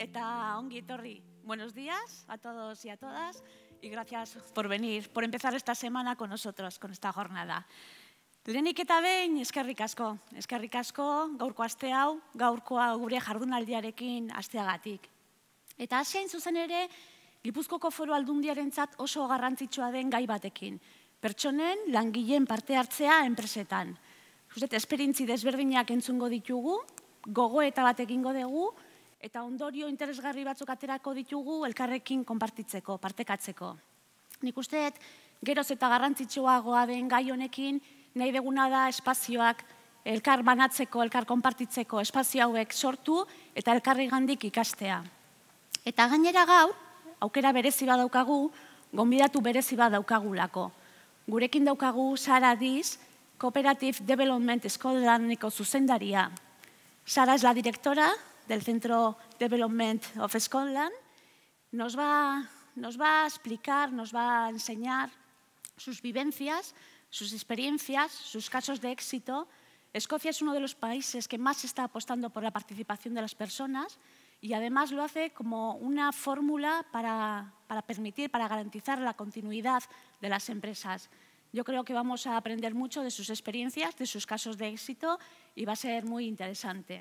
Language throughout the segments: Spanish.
eta ongi etorri. Buenos días a todos y a todas y gracias por venir, por empezar esta semana con nosotros, con esta jornada. Lehenik eta behin, eskerrik asko gaurko aste hau, gaurkoa gure jardunaldiarekin asteagatik. Eta hain zuzen ere, Gipuzkoako Foru Aldundiarentzat oso garrantzitsua den gai batekin. Pertsonen, langileen parte hartzea enpresetan. Esperientzi desberdinak entzungo ditugu, gogoeta bat egingo dugu, eta ondorio interesgarri batzuk aterako ditugu elkarrekin konpartitzeko, partekatzeko. Nik uste, geroz eta garrantzitsuagoa den gai honekin, nahi deguna da espazioak elkar banatzeko, elkar konpartitzeko espazio hauek sortu eta elkarrigandik ikastea. Eta gainera gaur, aukera berezi bat daukagu, gonbidatu berezi bat daukagulako. Gurekin daukagu Sara Diz, Cooperative Development Scotlandeko zuzendaria. Sara es la directora del Centro Development of Scotland. Nos va a explicar, nos va a enseñar sus vivencias, sus experiencias, sus casos de éxito. Escocia es uno de los países que más está apostando por la participación de las personas y además lo hace como una fórmula para permitir, para garantizar la continuidad de las empresas. Yo creo que vamos a aprender mucho de sus experiencias, de sus casos de éxito y va a ser muy interesante.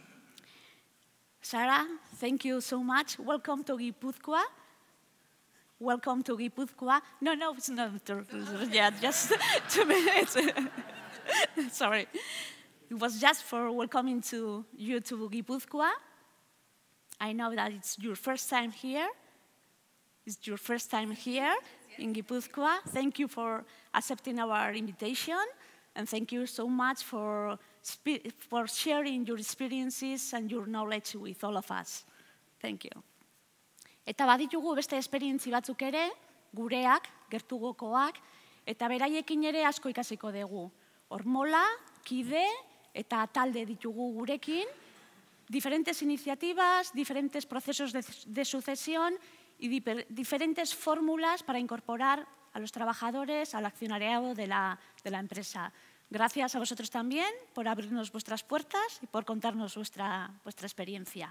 Sara, thank you so much. Welcome to Gipuzkoa. Welcome to Gipuzkoa. No, it's not. Yeah, just 2 minutes. Sorry. It was just for welcoming you to Gipuzkoa. I know that it's your first time here. It's your first time here in Gipuzkoa. Thank you for accepting our invitation, and thank you so much for sharing your experiences and your knowledge with all of us. Thank you. Eta baditugu beste esperientzi batzuk ere, gureak, gertugokoak, eta beraiekin ere asko ikasiko dugu. Hormola, kide eta talde ditugu gurekin, diferentes iniciativas, diferentes procesos de sucesión y diferentes fórmulas para incorporar a los trabajadores al accionariado de la empresa. Gracias a vosotros también por abrirnos vuestras puertas y por contarnos vuestra experiencia.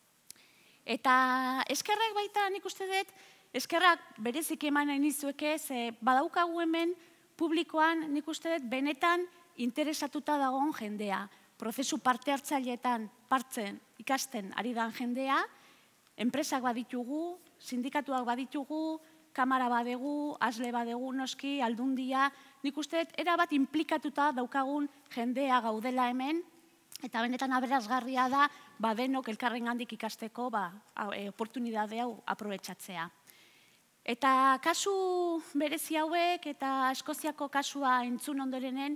Eta eskerrak baita nik uste dut, eskerrak berezik eman nahi nizueke, ze badaukagu hemen publikoan nik uste dut benetan interesatuta dagoen jendea. Prozesu parte hartzaileetan partzen ikasten ari dan jendea, enpresak baditugu, sindikatuak baditugu, kamara badegu, asle badegu, noski, aldundia, nik uste dut erabat implikatuta daukagun jendea gaudela hemen, eta benetan aberasgarria da denok elkarrengandik ikasteko oportunidade hau aprobetxatzea. Eta kasu berezi hauek eta Eskoziako kasua entzun ondorenen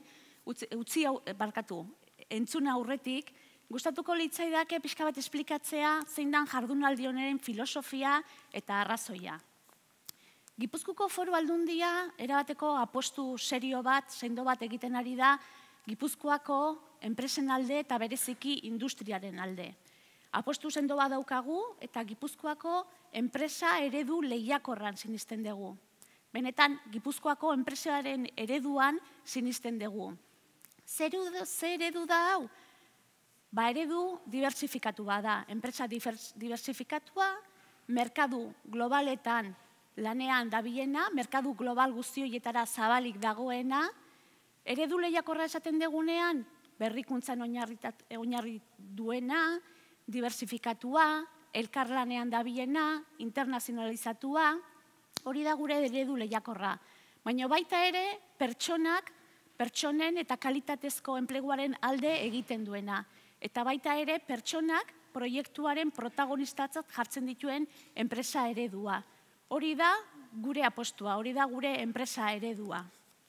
entzun aurretik, gustatuko litzaidake pixka bat esplikatzea zein dan jardunaldi honeren filosofia eta arrazoia. Gipuzkoako Foru Aldundia erabateko apostu serio bat, sendo bat egiten ari da Gipuzkoako enpresen alde eta bereziki industriaren alde. Apostu sendo bat daukagu eta Gipuzkoako enpresa eredu lehiakorran sinisten dugu. Benetan, Gipuzkoako enpresaren ereduan sinisten dugu. Zer eredu da hau? Eredu diversifikatu da. Enpresa diversifikatua, merkadu globaletan lanean dabiena, merkadu global guztioietara zabalik dagoena, eredu lehiakorra esaten degunean, berrikuntzan oinarri duena, diversifikatua, elkarlanean dabiena, internazionalizatua, hori da gure eredu lehiakorra. Baina baita ere, pertsonen eta kalitatezko enpleguaren alde egiten duena. Eta baita ere, pertsonak proiektuaren protagonistatzat jartzen dituen enpresa eredua. Hori da gure apostua, hori da gure enpresa eredua.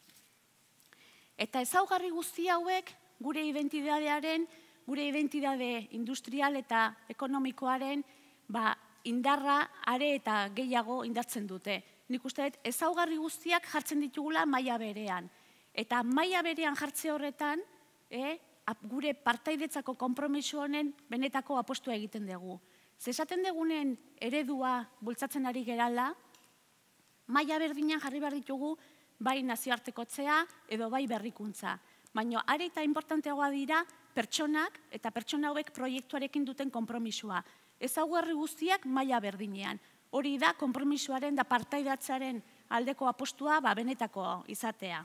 Eta ezaugarri guzti hauek gure identidadearen, gure identidade industrial eta ekonomikoaren indarra are eta gehiago indartzen dute. Nik uste dut ezaugarri guztiak jartzen ditugula maila berean. Eta maila berean jartze horretan, gure partaidetzako konpromiso honen benetako apostua egiten dugu. Zesaten degunen eredua bultzatzen ari gerala, maila berdinan jarri behar ditugu bai nazioartekotzea edo bai berrikuntza. Baina are eta importanteagoa dira pertsonak eta pertsona hauek proiektuarekin duten konpromisoa. ezaugarri guztiak maila berdinean. Hori da konpromisoaren da partaidatzaren aldeko apostua benetako izatea.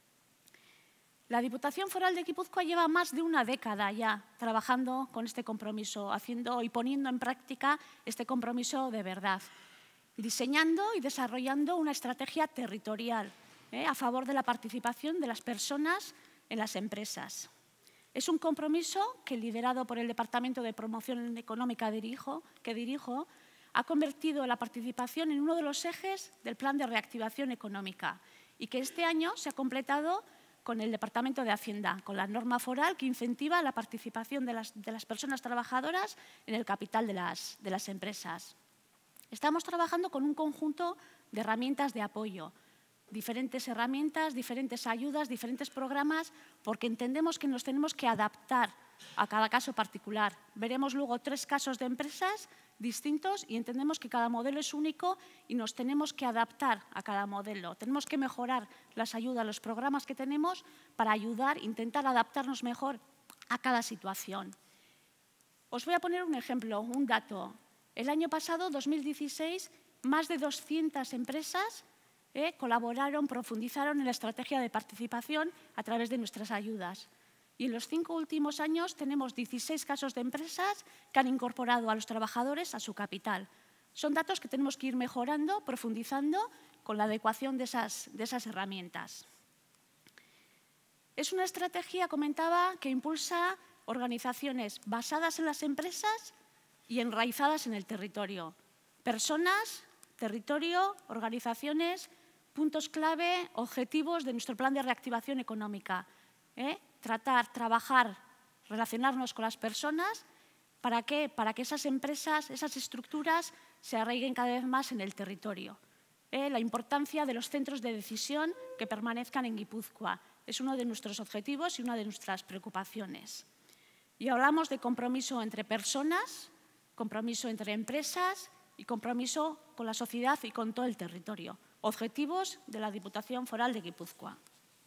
La Diputación Foral de Guipúzcoa lleva más de una década ya trabajando con este compromiso, haciendo y poniendo en práctica este compromiso de verdad, diseñando y desarrollando una estrategia territorial a favor de la participación de las personas en las empresas. Es un compromiso que, liderado por el Departamento de Promoción Económica que dirijo, ha convertido la participación en uno de los ejes del Plan de Reactivación Económica y que este año se ha completado con el Departamento de Hacienda, con la norma foral que incentiva la participación de las personas trabajadoras en el capital de las empresas. Estamos trabajando con un conjunto de herramientas de apoyo, diferentes herramientas, diferentes ayudas, diferentes programas, porque entendemos que nos tenemos que adaptar a cada caso particular. Veremos luego 3 casos de empresas distintos y entendemos que cada modelo es único y nos tenemos que adaptar a cada modelo. Tenemos que mejorar las ayudas, los programas que tenemos para ayudar, intentar adaptarnos mejor a cada situación. Os voy a poner un ejemplo, un dato. El año pasado, 2016, más de 200 empresas colaboraron, profundizaron en la estrategia de participación a través de nuestras ayudas. Y en los 5 últimos años tenemos 16 casos de empresas que han incorporado a los trabajadores a su capital. Son datos que tenemos que ir mejorando, profundizando con la adecuación de esas herramientas. Es una estrategia, comentaba, que impulsa organizaciones basadas en las empresas y enraizadas en el territorio. Personas, territorio, organizaciones, puntos clave, objetivos de nuestro plan de reactivación económica. Tratar, trabajar, relacionarnos con las personas. ¿Para qué? Para que esas empresas, esas estructuras se arraiguen cada vez más en el territorio. La importancia de los centros de decisión que permanezcan en Guipúzcoa es uno de nuestros objetivos y una de nuestras preocupaciones. Y hablamos de compromiso entre personas, compromiso entre empresas y compromiso con la sociedad y con todo el territorio. Objetivos de la Diputación Foral de Guipúzcoa.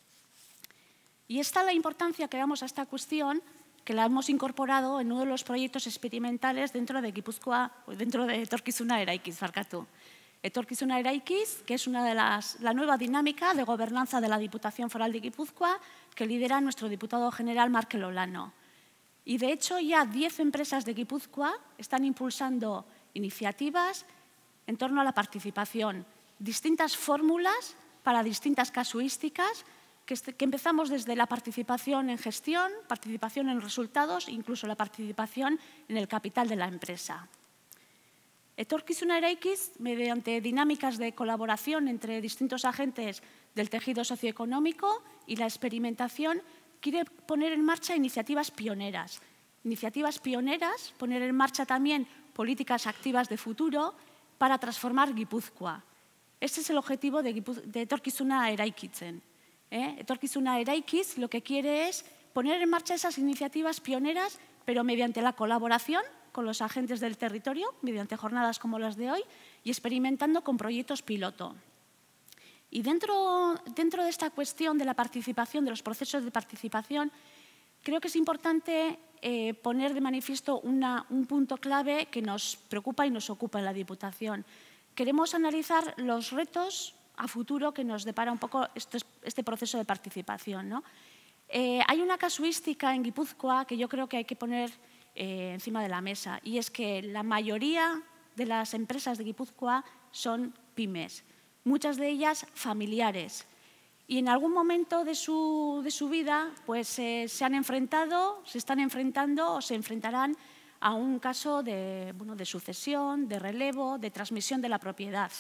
Y esta es la importancia que damos a esta cuestión, que la hemos incorporado en uno de los proyectos experimentales dentro de Guipúzcoa, dentro de Etorkizuna Eraikiz, barkatu. Etorkizuna Eraikiz, que es la nueva dinámica de gobernanza de la Diputación Foral de Guipúzcoa, que lidera nuestro diputado general Markel Olano. Y de hecho ya 10 empresas de Guipúzcoa están impulsando iniciativas en torno a la participación, distintas fórmulas para distintas casuísticas, que empezamos desde la participación en gestión, participación en resultados, incluso la participación en el capital de la empresa. Etorkizuna Eraikiz, mediante dinámicas de colaboración entre distintos agentes del tejido socioeconómico y la experimentación, quiere poner en marcha iniciativas pioneras. Iniciativas pioneras, poner en marcha también políticas activas de futuro para transformar Guipúzcoa. Este es el objetivo de Etorkizuna Eraikitzen. Etorkizuna Eraikiz lo que quiere es poner en marcha esas iniciativas pioneras, pero mediante la colaboración con los agentes del territorio, mediante jornadas como las de hoy, y experimentando con proyectos piloto. Y dentro de esta cuestión de la participación, de los procesos de participación, creo que es importante poner de manifiesto un punto clave que nos preocupa y nos ocupa en la Diputación. Queremos analizar los retos a futuro que nos depara un poco este proceso de participación, ¿no? Hay una casuística en Guipúzcoa que yo creo que hay que poner encima de la mesa, y es que la mayoría de las empresas de Guipúzcoa son pymes, muchas de ellas familiares, y en algún momento de su vida pues, se están enfrentando o se enfrentarán a un caso de sucesión, de relevo, de transmisión de la propiedad.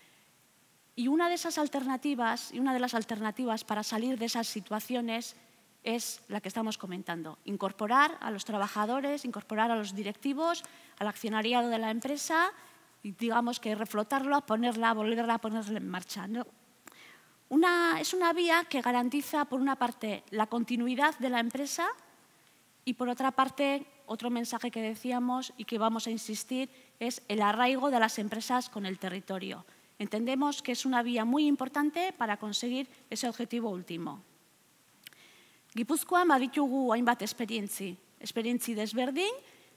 Y una de esas alternativas, y una de las alternativas para salir de esas situaciones es la que estamos comentando, incorporar a los trabajadores, incorporar a los directivos, al accionariado de la empresa y digamos que reflotarlo, volverla a ponerla en marcha, ¿no? Es una vía que garantiza, por una parte, la continuidad de la empresa y, por otra parte, otro mensaje que decíamos y que vamos a insistir es el arraigo de las empresas con el territorio. Entendemos que es una vía muy importante para conseguir ese objetivo último. Gipuzkoan baditugu hainbat esperientzi desberdin,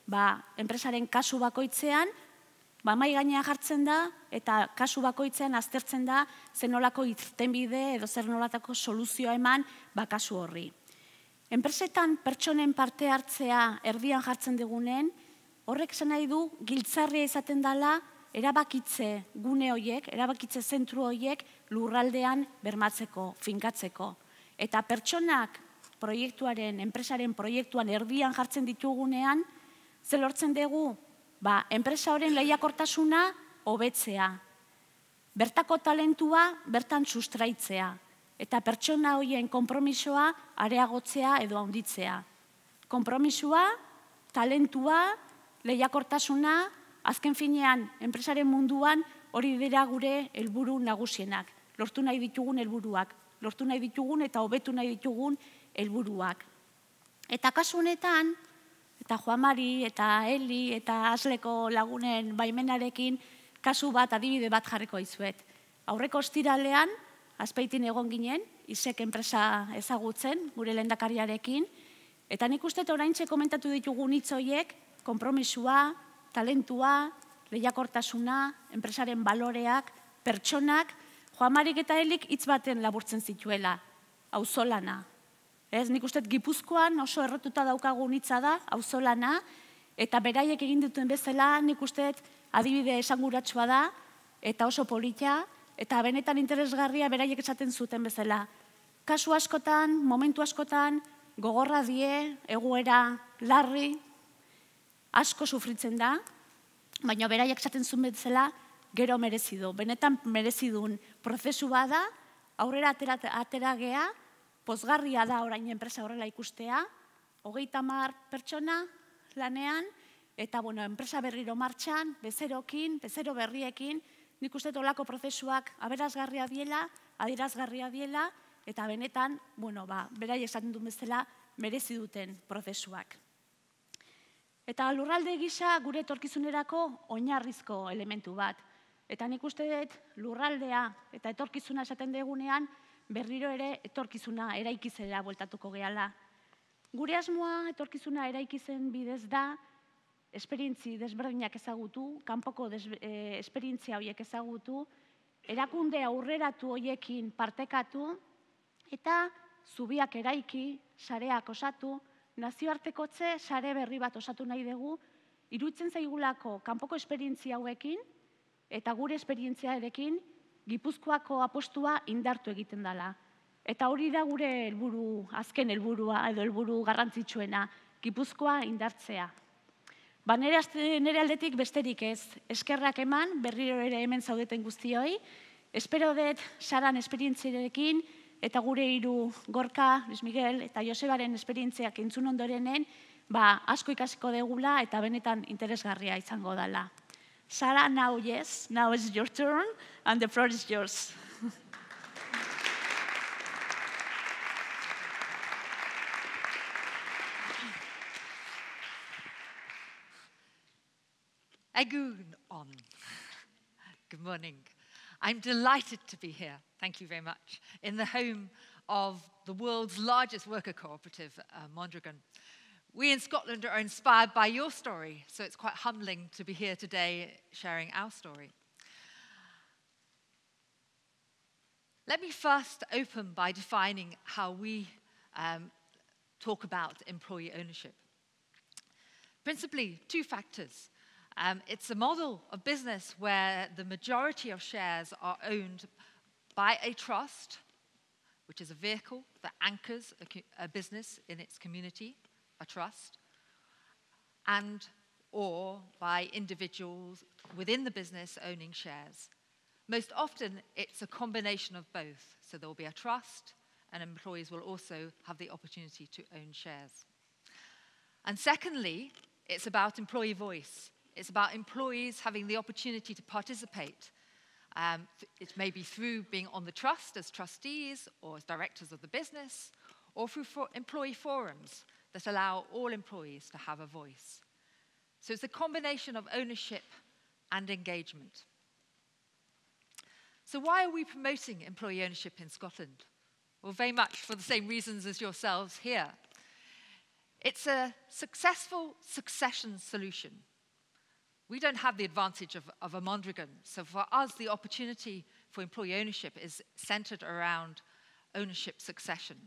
enpresaren kasu bakoitzean, mahai gainean jartzen da, eta kasu bakoitzean aztertzen da zer nolako irtenbide edo zer nolatako soluzioa eman kasu horri. Enpresetan pertsonen parte hartzea erdian jartzen dugunen, horrek esan nahi du giltzarria izaten dela erabakitze gune horiek, erabakitze zentru horiek lurraldean bermatzeko, finkatzeko. Eta pertsonak proiektuaren, enpresaren proiektuan erdian jartzen ditugunean, zer lortzen dugu? Enpresa horren lehiakortasuna hobetzea. Bertako talentua bertan sustraitzea. Eta pertsona horien konpromisoa areagotzea edo handitzea. Konpromisoa, talentua, lehiakortasuna, azken finean, enpresaren munduan hori dira gure helburu nagusienak. Lortu nahi ditugun helburuak. Lortu nahi ditugun eta hobetu nahi ditugun helburuak. Eta kasu honetan, eta Juan Mari, eta Eli, eta Asleko lagunen baimenarekin, kasu bat, adibide bat jarriko izuet. Aurreko ostiralean, Azpeitin egon ginen, Isek enpresa ezagutzen, gure lehendakariarekin, eta nik uste oraintxe komentatu ditugun hitz horiek, konpromisua, talentua, lehiakortasuna, enpresaren baloreak, pertsonak, Juan Marik eta Elik hitz baten laburtzen zituela, auzolana. Nik uste Gipuzkoan oso errotuta daukagun hitza da, auzolana, eta beraiek egin duten bezala, nik uste adibide esanguratsua da, eta oso polita, eta benetan interesgarria beraiek esaten zuten bezala. Kasu askotan, momentu askotan, gogorra die, egoera larri, asko sufritzen da, baina beraiek esaten zuen bezala, gero merezi du. Benetan merezi duen prozesu bada, aurrera atera gea, pozgarria da orain enpresa horrela ikustea, 30 pertsona lanean, eta enpresa berriro martxan, bezerokin, bezero berriekin, nik uste olako prozesuak aberazgarria diela, adierazgarria diela, eta benetan, beraiek esaten duen bezala, merezi duten prozesuak. Eta lurralde gisa gure etorkizunerako oinarrizko elementu bat. Eta nik uste dut lurraldea eta etorkizuna esaten degunean berriro ere etorkizuna eraikizera bueltatuko gehala. Gure asmoa etorkizuna eraikizen bidez da esperientzi desberdinak ezagutu, kanpoko esperientzia horiek ezagutu, erakunde aurreratu horiekin partekatu eta zubiak eraiki, sareak osatu, nazioartekotze sare berri bat osatu nahi dugu, iruditzen zaigulako kanpoko esperientzia hauekin eta gure esperientziarekin Gipuzkoako apostua indartu egiten dela. Eta hori da gure helburu, azken helburua edo helburu garrantzitsuena, Gipuzkoa indartzea. Nire aldetik besterik ez, eskerrak eman, berriro ere hemen zaudeten guztioi, espero dut Saran esperientziarekin eta gure hiru Gorka, Luis Miguel eta Josebaren esperientziak entzun ondorenen, asko ikasiko degula eta benetan interesgarria izango dela. Sara, now yes, now is your turn, and the floor is yours. Egun on. Good morning. I'm delighted to be here, thank you very much, in the home of the world's largest worker cooperative, Mondragon. We in Scotland are inspired by your story, so it's quite humbling to be here today sharing our story. Let me first open by defining how we talk about employee ownership. Principally, 2 factors. It's a model of business where the majority of shares are owned by a trust, which is a vehicle that anchors a business in its community, a trust, and or by individuals within the business owning shares. Most often, it's a combination of both. So there will be a trust, and employees will also have the opportunity to own shares. And secondly, it's about employee voice. It's about employees having the opportunity to participate. It may be through being on the trust as trustees or as directors of the business, or through employee forums that allow all employees to have a voice. So it's a combination of ownership and engagement. So why are we promoting employee ownership in Scotland? Well, very much for the same reasons as yourselves here. It's a successful succession solution. We don't have the advantage of a Mondragon, so for us, the opportunity for employee ownership is centered around ownership succession.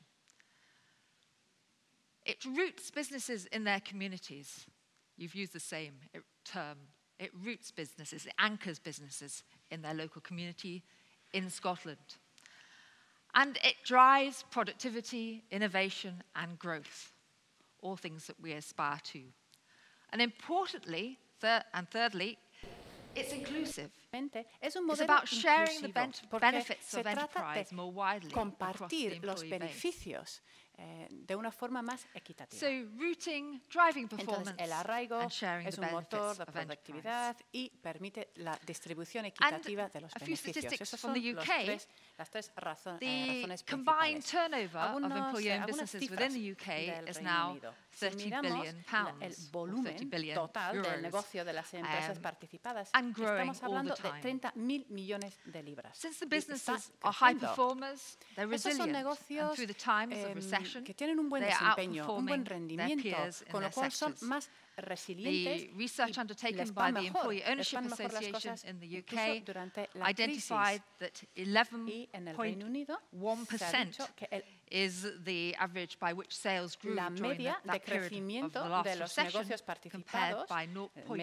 It roots businesses in their communities. You've used the same term. It roots businesses, it anchors businesses in their local community in Scotland. And it drives productivity, innovation, and growth, all things that we aspire to. And importantly, thirdly, it's inclusive. It's about sharing the benefits of enterprise more widely across the employee base. De una forma más equitativa. So rooting, driving performance, Entonces, el arraigo and sharing es the un benefits motor de of productividad y permite la distribución equitativa de los a few beneficios. statistics Esas from son the UK, las tres razones the combined principales. turnover of Algunas employee-owned algunas businesses cifras within the UK del is Reino now Unido. Si 30 miramos billion el pounds, or 30 volumen billion total del euros, negocio de las empresas participadas, and growing estamos all hablando the de time. 30.000 millones de libras. Since the Y está businesses are high creciendo. performers, they're Estos son resilient, and negocios through the times of recession, que tienen un buen they are desempeño, un buen outperforming their rendimiento, peers in con lo their cual son sectors. más resilientes The research y undertaken les by van the mejor, Employee les Ownership van mejor las Association cosas in the incluso UK durante la identified that y en el Reino Unido se ha 11.1% dicho que is the average by which sales grew la during media de that period of crecimiento the last de los recession, negocios compared participados, by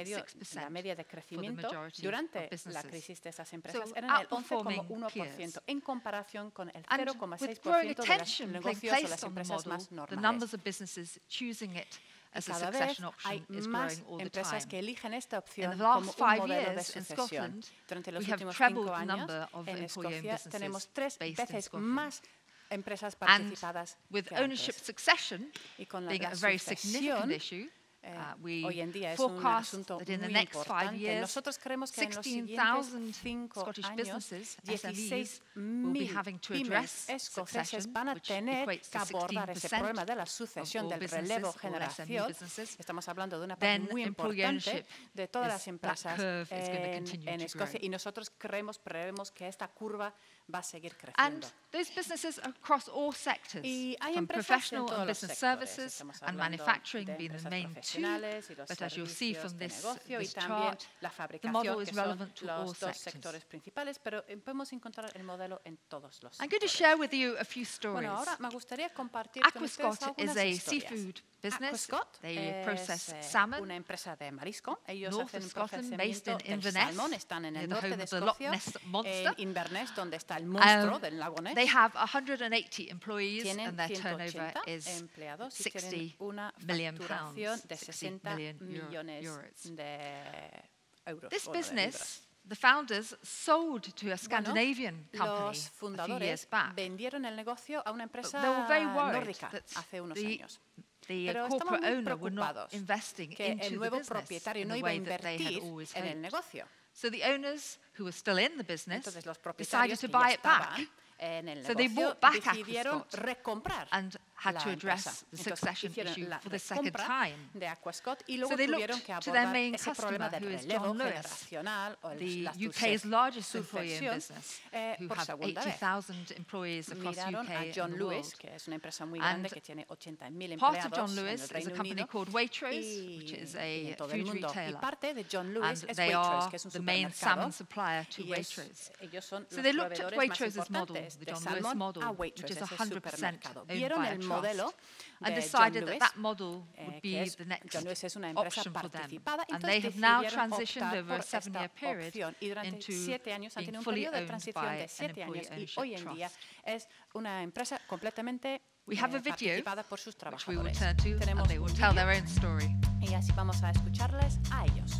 la media de 0.6% for the crecimiento majority durante of la businesses. crisis de esas empresas So eran el outperforming 11,1% peers. en comparación con el And with 0,6% growing de los attention being negocios o las placed on the empresas model, más the normales. numbers of businesses choosing it as a Cada vez succession hay option is más growing all the empresas time. que eligen esta In opción the como last un 5 modelo de years in sucesión. Scotland, Durante los we have últimos trebled 5 the años, number of en employee-owned Escocia businesses tenemos 3 based in veces Scotland. más empresas And participadas with que ownership antes. succession Y con being la a very significant sucesión, issue, we hoy en día es un forecast asunto that in the muy next 5 importante. years, Nosotros creemos que en los siguientes 16,000 5 Scottish años, businesses, SMEs, will be 16.000 having to pymes address escoceses succession, van a which tener equates que to abordar ese 16% problema de la of sucesión, all del businesses, relevo all SME generación. businesses. Estamos hablando de una parte Then muy employee importante ownership de todas is las that empresas curve is going to continue en to Escocia grow. y nosotros prevemos que esta curva va a seguir And creciendo. those businesses across all sectors, Y hay from empresas en professional todos and los business sectores. services Estamos and hablando manufacturing de being the empresas main two, profesionales y los but as you'll see servicios from de this negocio y this también chart, la the fabricación, model que is son relevant to all los dos sectors. sectores principales, pero podemos encontrar el modelo en todos los I'm going to sectores. share with you a few stories. Bueno, ahora me gustaría compartir con ustedes Aquascot algunas is a historias. seafood business. Aquascot They process es salmon. una empresa de marisco. Ellos North hacen of un Scotland, based procesamiento in del Inverness, salmón. Están en near el the norte home de of the Loch Escocia, Ness Monster. en Inverness, donde está el monstruo del lago Ness. They have 180 employees Tienen and their turnover 180 is empleados y 60 tienen una million facturación pounds, de 60 60 million millones euros. de euros. This o de business, libras. the founders sold to a Scandinavian company Los a few years fundadores back. vendieron el negocio a una empresa They were very worried nórdica that hace unos the años. The Pero corporate estaban muy owner were not preocupados investing que into el the nuevo business propietario in no the iba a way that they had invertir always en el hoped. negocio. So the owners, who were still in the business, Entonces los decided propietarios to que ya buy it back estaban en el So they negocio bought back decidieron Aquascot recomprar and had la to empresa. address the Entonces succession hicieron issue la for the second recompra time. de Aquascot y So luego they tuvieron looked que to their abordar main ese problema customer, del who is relevo John Lewis, generacional o the la UK's largest employee in sucesión business, who por have segunda vez. 80,000 employees across Miraron UK a and John the Lewis, world. que es una empresa muy And grande que tiene 80.000 Part of John empleados en Lewis el is a Reino company Unido called Waitrose, y which is en a todo el food mundo. Y retailer. parte de John Lewis And es they Waitrose, are que es un the main salmon supermercado. supplier to Y Waitrose. ellos son So los they looked at proveedores más Waitrose's model, importantes the de John Lewis salmón model, a which Waitrose, is ese 100% supermercado. owned Vieron by a el trust, modelo and de decided John that Lewis, that model would que be es, the next John Lewis es una empresa option for them. participada, And they entonces have now decidieron transitioned optar over a por esta 7-year period opción y durante into 7 años han being tenido un fully periodo de owned transición by de an 7 employee años y ownership hoy en día trust. es una empresa completamente We have a video, participada por sus which we will trabajadores. turn to, and Tenemos they will un tell vídeo their own story. y así vamos a escucharles a ellos.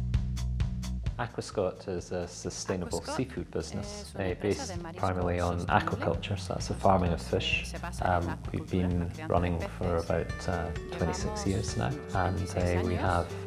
Aquascot is a sustainable Aquascot seafood business es una empresa based de marisco primarily on sostenible. aquaculture, so that's the farming of fish. Se basa en la We've acuicultura, been la crianza de running peces. for about 26 years now, and Llevamos 26 we años have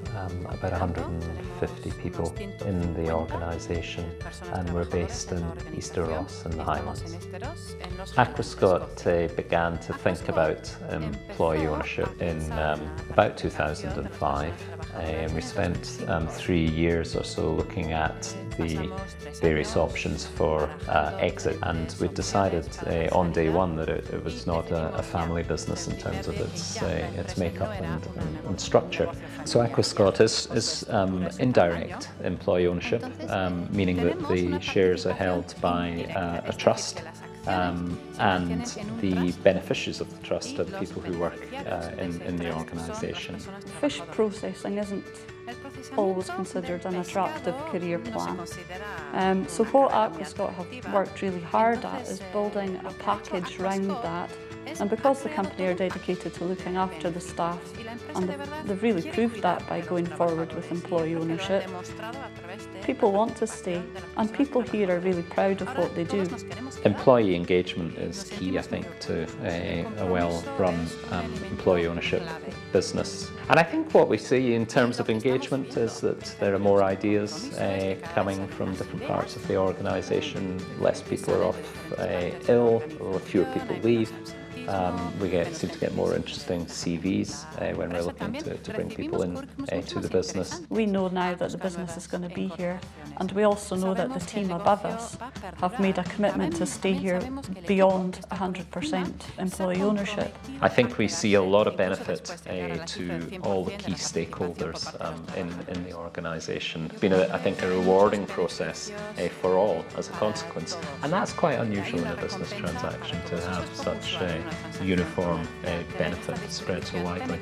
about 150 people in the organisation, and we're based in Easter Ross in the Highlands. Aquascot began to think about employee ownership in about 2005, and we spent 3 years or so looking at the various options for exit, and we decided on day one that it was not a family business in terms of its makeup and structure. So Aquascot is indirect employee ownership, meaning that the shares are held by a trust, and the beneficiaries of the trust are the people who work in the organisation. Fish processing isn't always considered an attractive career plan. So what Aquascot have worked really hard at is building a package around that. And because the company are dedicated to looking after the staff, and they've really proved that by going forward with employee ownership, people want to stay, and people here are really proud of what they do. Employee engagement is key, I think, to a well-run employee ownership business. And I think what we see in terms of engagement is that there are more ideas coming from different parts of the organisation. Less people are off ill, or fewer people leave. We seem to get more interesting CVs when we're looking to bring people in to the business. We know now that the business is going to be here, and we also know that the team above us have made a commitment to stay here beyond 100% employee ownership. I think we see a lot of benefit to all the key stakeholders in the organisation. It's been, I think, a rewarding process for all as a consequence, and that's quite unusual in a business transaction, to have such uniform benefit spread so widely.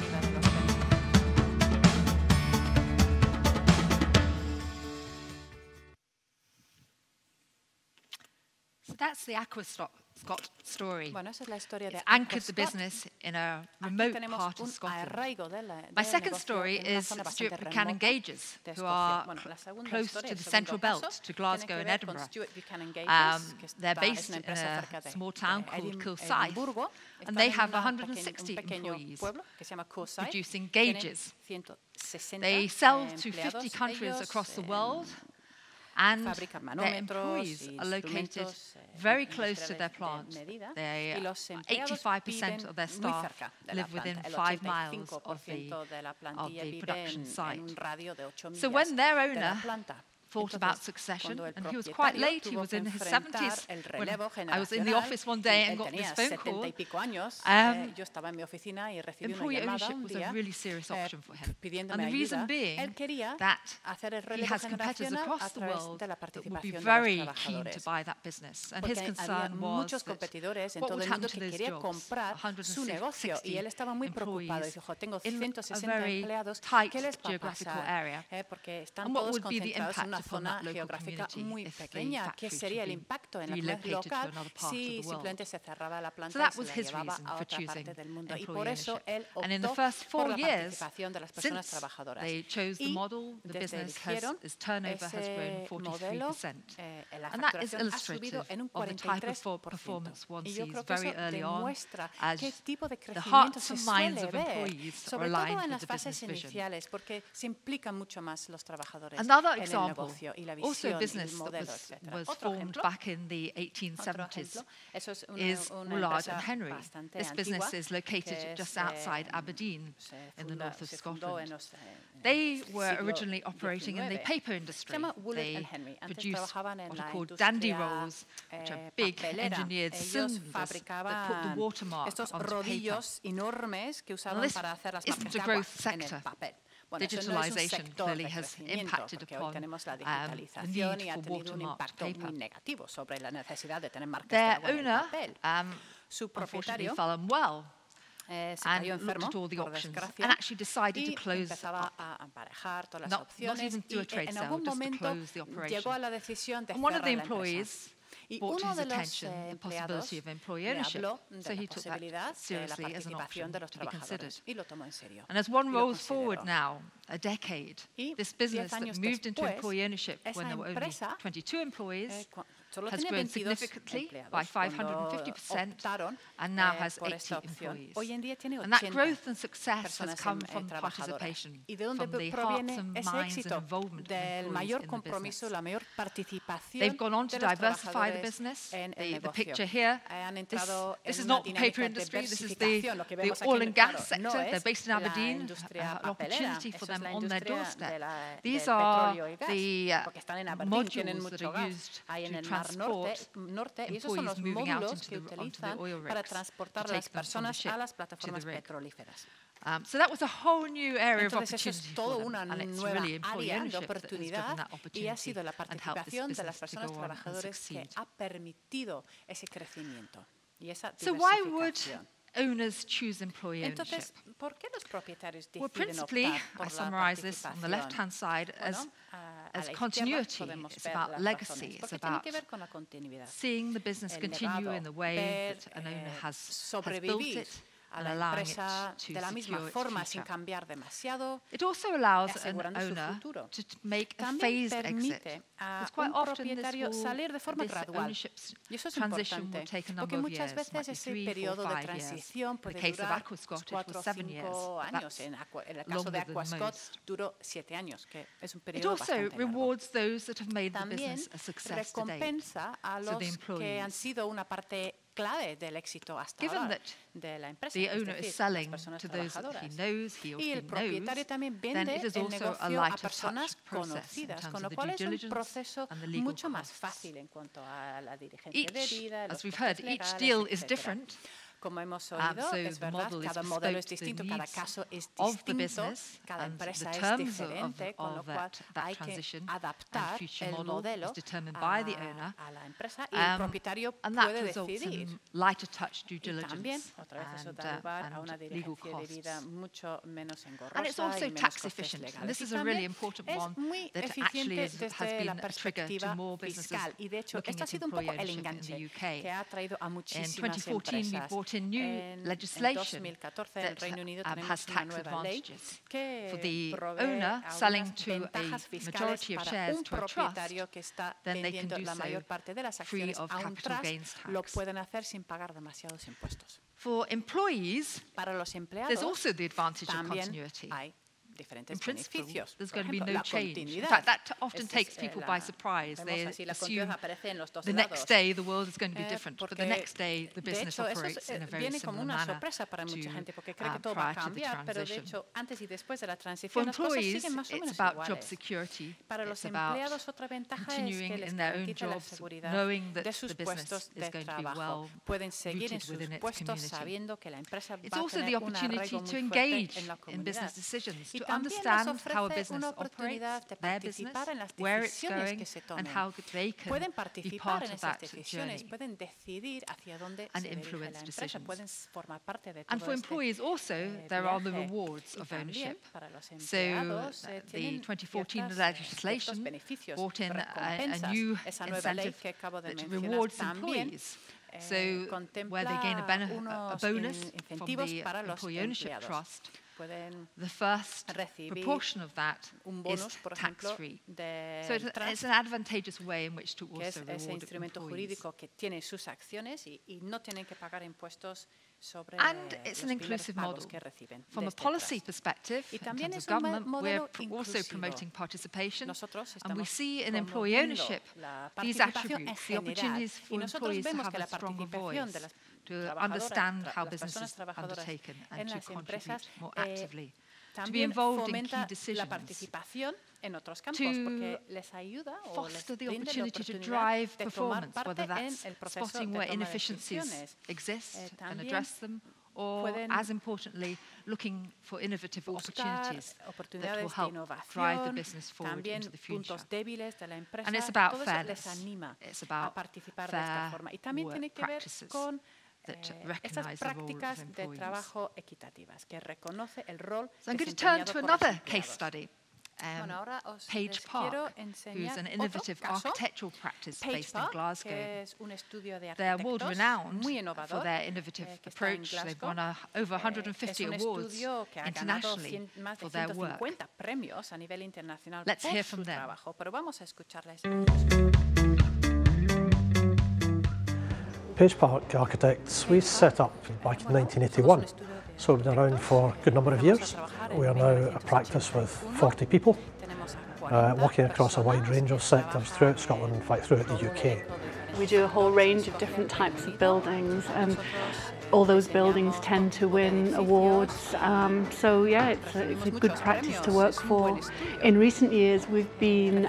So that's the Aquascot story. Bueno, esa es la historia de It's anchored the Aquascot. business in a Aquí remote tenemos part un of Scotland. arraigo del My second negocio story en una is zona Stuart bastante Buchanan remota Gauges, de who Escocia. are Bueno, la segunda close historia, to el the segundo Central caso, Belt, to tiene Glasgow que and ver con Edinburgh. Stuart Buchanan Gauges, que They're es based una in empresa a cerca de small town called Kilsyth, Edimburgo. and they Están have en un 160 pequeño employees pueblo que se llama Kilsyth. producing Tienen gauges. 160 They sell to empleados. 50 countries Ellos, across the world, and fabrican their manómetros employees y are located instrumentos very close to their industriales plant. de medida, They y los empleados 85% of their viven muy staff cerca de la live within planta. El 5 miles of 85% de la plantilla the vive production en site. un radio de 8 So millas when their de la owner planta. thought Entonces, about succession, cuando el and he was quite propietario late, he tuvo was que in his enfrentar 70s el when relevo I was in the generacional, office one day y and él got this tenía phone 70 call. y pico años, yo estaba en mi oficina y recibí una Employee llamada ownership un was a día really serious option for him. pidiéndome And the reason ayuda. being Él quería that hacer el he relevo has competitors generacional a across the través world de la that would be participación de los very keen to trabajadores. buy that business. And his Porque había concern was muchos that competidores en what todo would el happen mundo to que those quería jobs, comprar su negocio, y él estaba muy preocupado y dijo, tengo in a 160 very empleados, tight ¿qué les va a geographical pasar? area. Porque están And what todos would be the concentrados en una impact upon zona that local geográfica community muy if the pequeña. ¿Qué factory sería should el be impacto en la comunidad relocated to local another part of si the world? simplemente se cerraba la planta So y that se was la his llevaba reason a for otra choosing parte del mundo? Y employee por eso ownership. él And in the optó first por 4 la years, participación de las personas since trabajadoras. they chose the Y model, the desde business eligieron its turnover has grown ese modelo, 43%. la And that is facturación ha subido illustrative en un of the type of 43%. performance one Y yo sees creo que very eso early on demuestra as qué tipo de the crecimiento hearts se and minds suele of ver, employees are sobre todo aligned en with las the fases business vision. iniciales, porque se implican mucho más los trabajadores Another en el example, negocio y la also a visión y el business that modelo, etc. was Otro formed ejemplo, back in the otro 1870s ejemplo, eso es is una Woolard empresa and Henry. bastante This antigua, business is located que es, just outside Aberdeen in the north of se fundó en Scotland. los, They were siglo originally operating in the XIX. paper Se industry. llama Woolard They and Henry. Antes produced trabajaban en what la are called dandy industria rolls, which are big papelera. engineered Ellos cylinders that put the fabricaban watermark estos onto paper. rodillos enormes que usaban this para hacer las isn't marcas a de agua growth en el sector. papel. Bueno, eso no es un Digitalization sector clearly de has crecimiento, impacted porque hoy upon tenemos la the digitalización y need ha for tenido un watermarked impacto paper. muy negativo sobre la necesidad de tener marcas de Their agua en el owner, papel. Su unfortunately, propietario fell unwell se and cayó looked enfermo, at all the por options desgracia, and actually decided y to close empezaba up. a emparejar todas las Not opciones even do a y trade en sale, algún just to momento close the llegó operation. a la decisión de And one of cerrar the la empresa. employees Y brought to uno his de los attention the empleados possibility of employee le ownership, habló so de he la took that posibilidad de la seriously as an participación option de los to be considered. trabajadores y lo tomó en serio. And as one y lo rolls forward consideró. now, a decade, Y this 10 business that años moved into después, employee ownership when esa there were only empresa 22 employees has grown significantly by 550% and now has 80 employees. And that growth and success has come from participation, from the hearts and minds and involvement of employees in the business. They've gone on to diversify the business. The picture here, this is not the paper industry, this is the oil and gas sector. They're based in Aberdeen, an opportunity for them on their doorstep. These are the modules that are used to transport employees moving out onto the oil rigs to take them from the ship to the rig. So that was a whole new area of opportunity for them, and it's really employee ownership that has driven that opportunity and helped this business to go on and succeed. So why would owners choose employee ownership? Well, principally, I summarize this on the left-hand side as continuity. It's about legacy. It's about seeing the business continue in the way that an owner has built it, and allowing it to secure its future. It also allows an owner to make a phased exit. Because quite often this ownership transition will take a number of years, might be 3, 4, 5 years. In the case of Aquascot, it was 7 years. That's longer than most. It also rewards those that have made the business a success to date. So the employees. Given that the owner is selling to those that he knows, he or she knows, then it is also a lighter touch process in terms of the due diligence and the legal costs. As we've heard, each deal is different. So the model is bespoke to the needs of the business, and the terms of that transition and future model is determined by the owner, and that results in lighter touch due diligence and legal costs. And it's also tax efficient, and this is a really important one that actually has been a trigger to more businesses looking at employee ownership in the UK. In 2014, we brought in new legislation that has tax advantages. For the owner selling to a majority of shares to a trust, then they can do so free of capital gains tax. For employees, there's also the advantage of continuity. In principle, there's going to be no change. In fact, that often takes people by surprise. They assume the next day the world is going to be different, but the next day the business operates in a very similar manner to prior to the transition. For employees, it's about job security. It's about continuing in their own jobs, knowing that the business is going to be well rooted within its community. It's also the opportunity to engage in business decisions, to understand how a business operates, their business, where it's going, and how they can be part of that journey and influence decisions. And for employees also, there are the rewards of ownership. So the 2014 legislation brought in a new incentive that rewards employees. So where they gain a bonus from the Employee Ownership Trust, the first proportion of that is tax-free. So it's an advantageous way in which to also reward employees. And it's an inclusive model. From a policy perspective, in terms of government, we're also promoting participation, and we see in employee ownership these attributes, the opportunities for employees to have a stronger voice, to understand how business is undertaken and to contribute more actively, to be involved in key decisions, to foster the opportunity to drive performance, whether that's spotting where inefficiencies exist and address them, or, as importantly, looking for innovative opportunities that will help drive the business forward into the future. And it's about fairness. It's about fair work practices that recognise the role of employees. So I'm going to turn to another case study. Page Park, who's an innovative architectural practice based in Glasgow. They're world-renowned for their innovative approach. They've won over 150 awards internationally for their work. Let's hear from them. Page Park Architects, we set up back in 1981, so we've been around for a good number of years. We are now a practice with 40 people, working across a wide range of sectors throughout Scotland, in fact throughout the UK. We do a whole range of different types of buildings, and all those buildings tend to win awards. So yeah, it's a good practice to work for. In recent years, we've been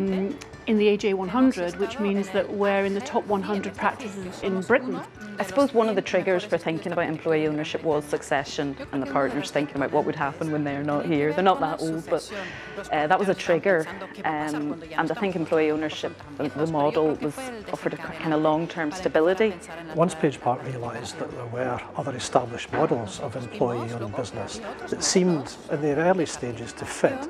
in the AJ 100, which means that we're in the top 100 practices in Britain. I suppose one of the triggers for thinking about employee ownership was succession and the partners thinking about what would happen when they're not here. They're not that old, but that was a trigger. And I think employee ownership, the model, was offered a kind of long-term stability. Once Page Park realised that there were other established models of employee-owned business that seemed in the early stages to fit,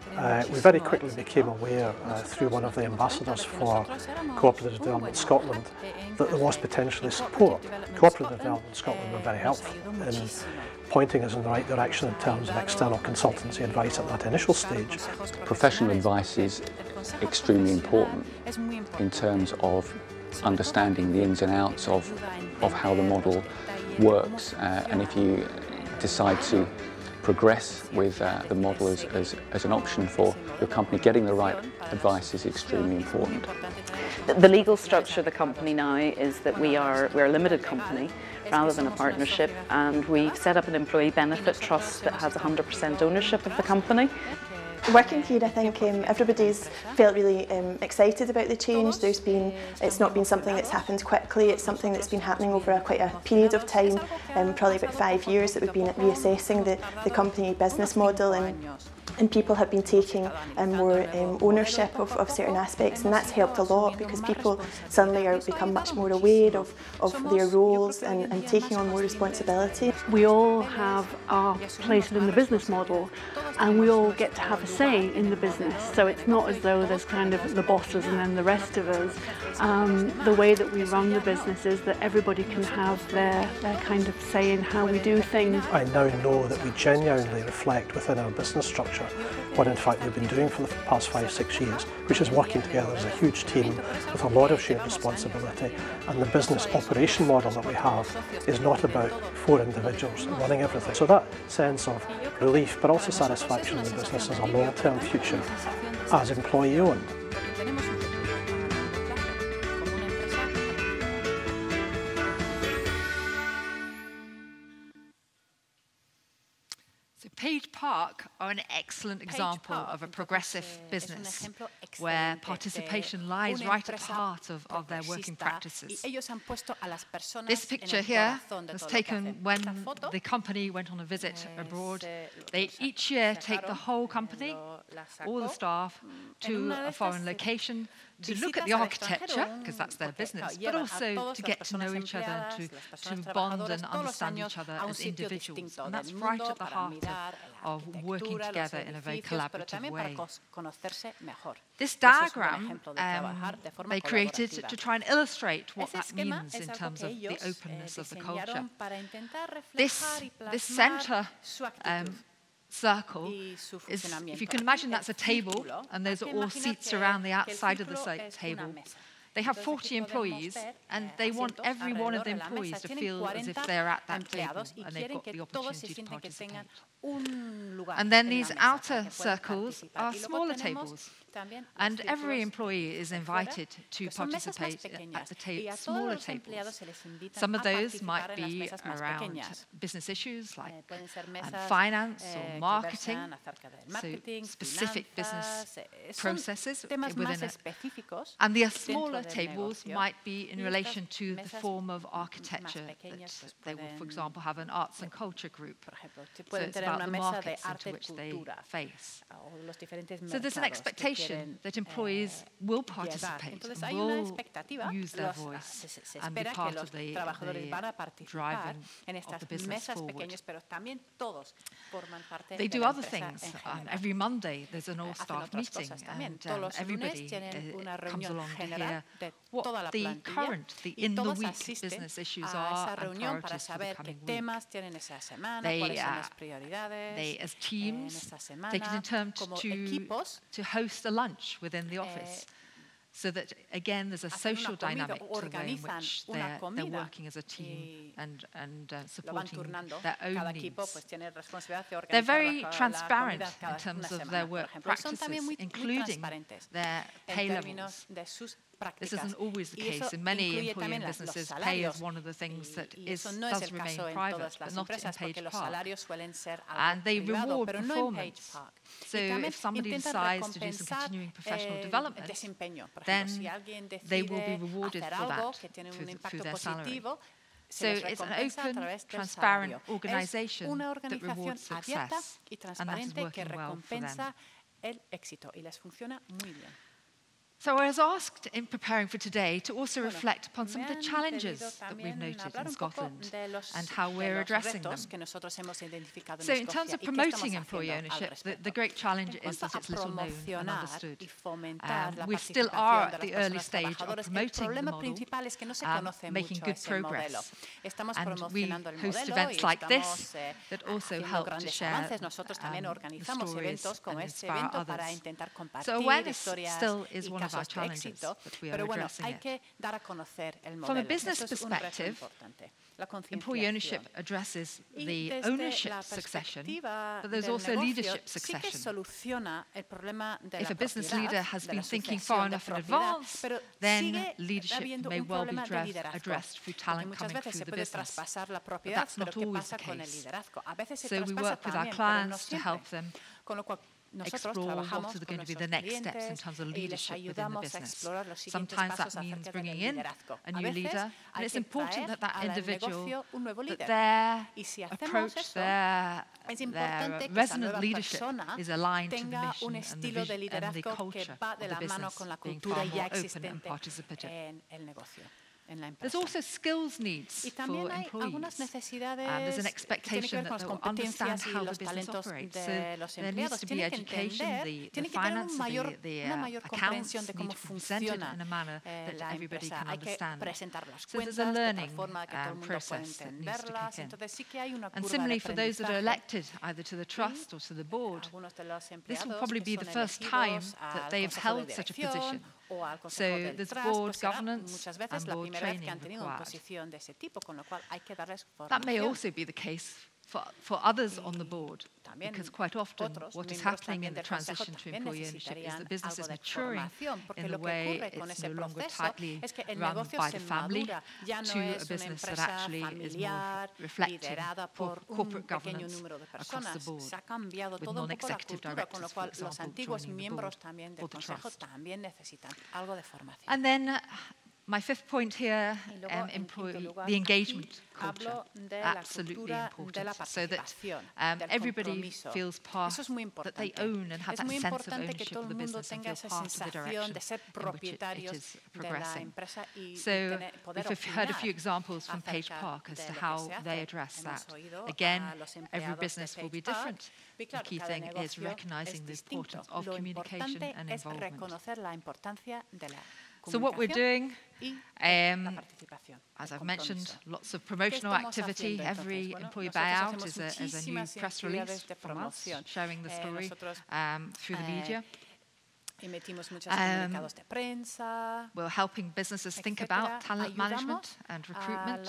we very quickly became aware through one of the ambassadors for Cooperative Development Scotland that there was potentially support. Cooperative Development Scotland were very helpful in pointing us in the right direction in terms of external consultancy advice at that initial stage. Professional advice is extremely important in terms of understanding the ins and outs of how the model works, and if you decide to progress with the model as an option for your company, getting the right advice is extremely important. The legal structure of the company now is that we're a limited company rather than a partnership, and we've set up an employee benefit trust that has 100% ownership of the company. Working here, I think everybody's felt really excited about the change. It's not been something that's happened quickly, it's something that's been happening over quite a period of time, probably about 5 years that we've been reassessing the company business model, and people have been taking more ownership of certain aspects, and that's helped a lot because people suddenly become much more aware of their roles and taking on more responsibility. We all have our place in the business model, and we all get to have a say in the business, so it's not as though there's kind of the bosses and then the rest of us. The way that we run the business is that everybody can have their kind of say in how we do things. I now know that we genuinely reflect within our business structure what in fact we've been doing for the past 5-6 years, which is working together as a huge team with a lot of shared responsibility. And the business operation model that we have is not about 4 individuals running everything. So that sense of relief but also satisfaction in the business as a long-term future as employee-owned. Page Park are an excellent example of a progressive business where participation lies right at the heart of their working practices. This picture here was taken when the company went on a visit abroad. They each year take the whole company, all the staff, to a foreign location to look at the architecture, because that's their business, but also to get to know each other, to bond and understand each other as individuals. And that's right at the heart of working together in a very collaborative way. This diagram they created to try and illustrate what that means in terms of the openness of the culture. This center circle is, if you can imagine, that's a table, and those are all seats around the outside of the table. They have 40 employees, and they want every one of the employees to feel as if they're at that table and they've got the opportunity to participate. And then these outer circles are smaller tables, and every employee is invited to participate at the smaller tables. Some of those might be around business issues like finance or marketing, so specific business processes within it. And the smaller tables might be in relation to the form of architecture that they will, for example, have an arts and culture group. So it's about the markets into which they face. So there's an expectation that employees will participate and will use their voice and be part of the driving of the business forward. They do other things. Every Monday there's an all-staff meeting, and everybody comes along to hear what the current, the in-the-week business issues are and priorities for the coming week. They, as teams, take it in turn to host a lunch within the office. So that, again, there's a social dynamic to the way in which they're working as a team and supporting their own needs. They're very transparent in terms of their work practices, including their pay levels. This isn't always the case. In many employee-owned businesses, pay is one of the things that does remain private, but not in Page Park. And they reward performance. So if somebody decides to do some continuing professional development, then they will be rewarded for that through their salary. So it's an open, transparent organisation that rewards success, and that is working well for them. So I was asked in preparing for today to also reflect upon some of the challenges that we've noted in Scotland and how we're addressing them. So in terms of promoting employee ownership, the great challenge is that it's little known and understood. We still are at the early stage of promoting the model, making good progress. And we host events like this that also help to share the stories and inspire others. So awareness still is one of our challenges, but we are addressing it. From a business perspective, employee ownership addresses the ownership succession, but there's also leadership succession. If a business leader has been thinking far enough in advance, then leadership may well be addressed through talent coming through the business. But that's not always the case. So we work with our clients to help them explore what are going to be the next steps in terms of leadership within the business. Sometimes that means bringing in a new leader, and it's important that that individual, that their approach, their resonant leadership is aligned to the mission and the vision and the culture of the business, being far more open and participative. There's also skills needs for employees. There's an expectation that they will understand how the business operates. So there needs to be education, the finance, the accounts need to be presented in a manner that everybody can understand. So there's a learning process that needs to kick in. And similarly, for those that are elected either to the trust or to the board, this will probably be the first time that they've held such a position. So there's board governance and board training required. That may also be the case for others on the board, because quite often what is happening in the transition to employee ownership is the business is maturing in a way it's no longer tightly run by the family to a business that actually is more reflecting corporate governance across the board, with non-executive directors, for example, joining the board or the trust. And then my fifth point here, the engagement culture, absolutely important, so that everybody feels part, that they own and have that sense of ownership of the business and feel part of the direction in which it is progressing. So we've heard a few examples from Page Park as to how they address that. Again, every business will be different. The key thing is recognizing the importance of communication and involvement. So what we're doing, as I've mentioned, lots of promotional activity. Every employee buyout is a new press release from us, sharing the story through the media. We're helping businesses think about talent management and recruitment.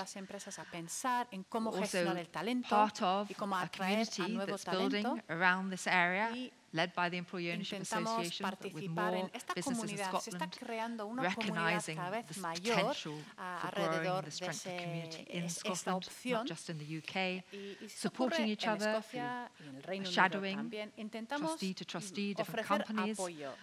Also part of a community that's building around this area, led by the Employee Ownership Association, but with more businesses in Scotland, recognising the potential for growing the strength of community in Scotland, not just in the UK, supporting each other through shadowing, trustee to trustee, different companies,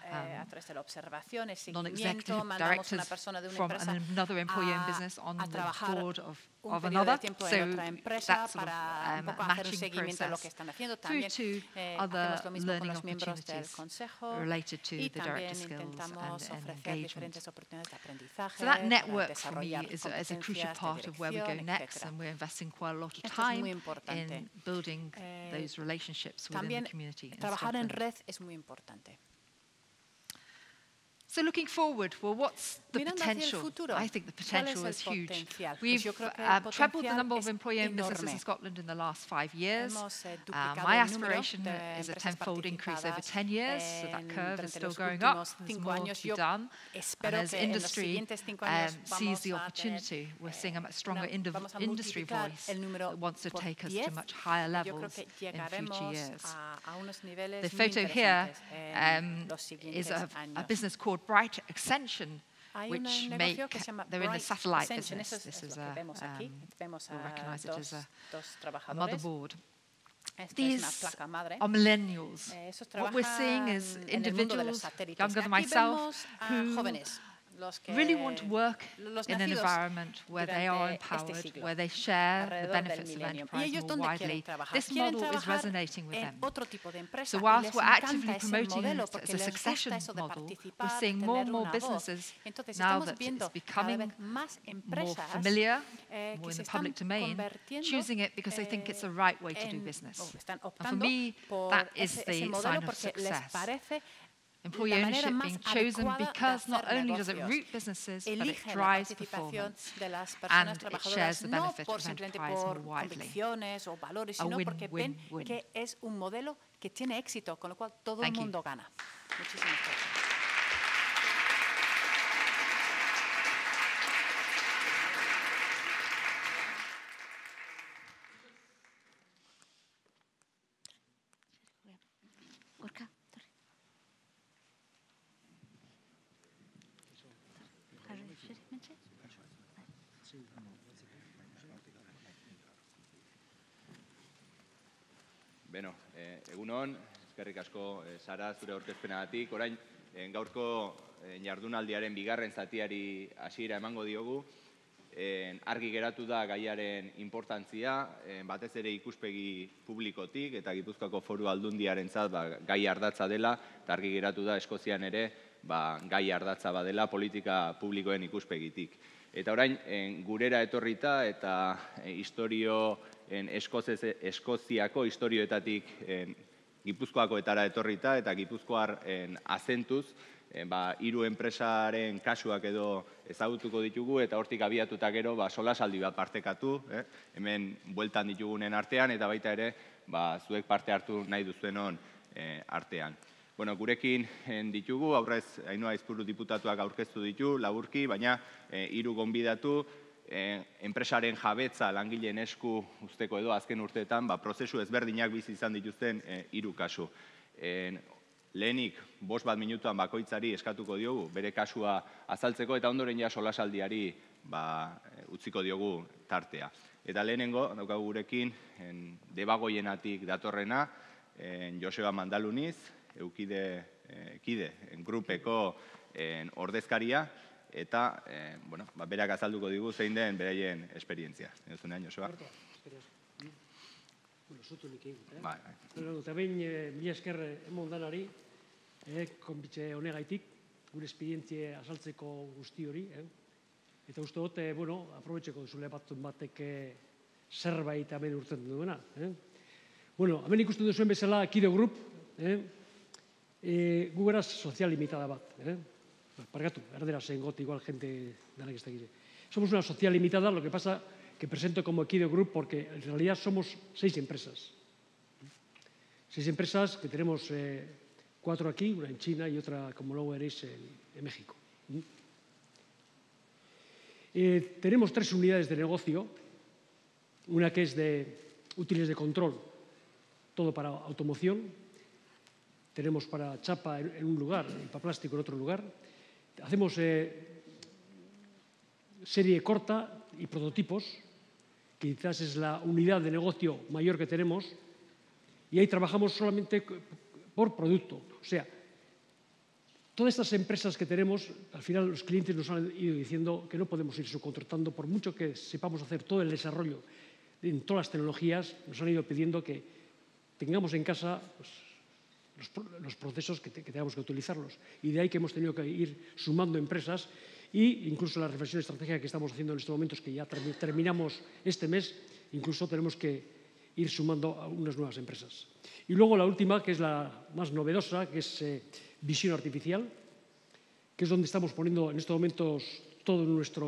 non-executive directors from another employee-owned business on the board of another. So that sort of matching process through to other learning opportunities related to the director skills and engagement. So that network for me is a crucial part of where we go next, and we're investing quite a lot of time in building those relationships within the community in Scotland. So looking forward, well, what's the potential? I think the potential is huge. We've trebled the number of employee-owned businesses in Scotland in the last 5 years. My aspiration is a 10-fold increase over 10 years, so that curve is still going up. There's more to be done. And as industry sees the opportunity, we're seeing a much stronger industry voice that wants to take us to much higher levels in future years. The photo here is a business called Bright Ascension, which they're in the satellite business. This is we'll recognize it as a motherboard. These are millennials. What we're seeing is individuals younger than myself who really want to work in an environment where they are empowered, where they share the benefits of enterprise more widely. This model is resonating with them. So whilst we're actively promoting it as a succession model, we're seeing more and more businesses, now that it's becoming more familiar, more in the public domain, choosing it because they think it's the right way to do business. And for me, that is the sign of success. Employee ownership being chosen because not only does it root businesses, but it drives performance and it shares the benefit of enterprise more widely. A win-win-win. Thank you. Beno, egunon, eskerrik asko Sara zure aurkezpenagatik. Orain gaurko jardunaldiaren bigarren zatiari hasiera emango diogu. Argi geratu da gaiaren inportantzia, batez ere ikuspegi publikotik eta Gipuzkoako Foru Aldundiarentzat gai ardatza dela, eta argi geratu da Eskozian ere gai ardatza badela politika publikoen ikuspegitik. Eta orain, gurera etorrita eta Eskoziako historioetatik Gipuzkoakoetara etorrita eta Gipuzkoar azentuz, 3 enpresaren kasuak edo ezagutuko ditugu eta hortik abiatuta gero solasaldi bat partekatu, hemen bueltan ditugunen artean eta baita ere zuek parte hartu nahi duzuenon artean. Gurekin ditugu, aurrez Ainhoa Aizpuru diputatuak aurkeztu ditu, laburki, baina 3 gonbidatu, enpresaren jabetza langileen esku usteko edo azken urteetan, prozesu ezberdinak bizi izan dituzten 3 kasu. Lehenik, 5 minutuan bakoitzari eskatuko diogu, bere kasua azaltzeko, eta ondoren ja solasaldiari utziko diogu tartea. Eta lehenengo, daukagu gurekin, Debagoienatik datorrena, Joseba Mandaluniz, Eukide grupeko ordezkaria, eta berak azalduko digu zein den beraien esperientzia. Zunean, Joseba? Eta behin, mila esker emon danari, konbitze honegaitik, gure esperientzia azaltzeko guzti hori. Eta uste dut, aprobetxeko duzule batek zerbait hemen urtzen duena. Hemen ikusten duzuen bezala Kido Group, gu beraz sozial limitada bat. Pargatu, erdera zengot, igual gente danak ez dakite. Somos una social limitada, lo que pasa que presento como Kido Group porque en realidad somos 6 empresas. 6 empresas que tenemos 4 aquí, una en China y otra, como luego veréis, en México. Tenemos 3 unidades de negocio, una que es de útiles de control, todo para automoción. Tenemos para chapa en un lugar y para plástico en otro lugar. Hacemos serie corta y prototipos, que quizás es la unidad de negocio mayor que tenemos, y ahí trabajamos solamente por producto. O sea, todas estas empresas que tenemos, al final los clientes nos han ido diciendo que no podemos ir subcontratando, por mucho que sepamos hacer todo el desarrollo en todas las tecnologías, nos han ido pidiendo que tengamos en casa los procesos que tengamos que utilizarlos. Y de ahí que hemos tenido que ir sumando empresas e incluso la reflexión estratégica que estamos haciendo en estos momentos, que ya terminamos este mes, incluso tenemos que ir sumando a unas nuevas empresas. Y luego la última, que es la más novedosa, que es visión artificial, que es donde estamos poniendo en estos momentos todo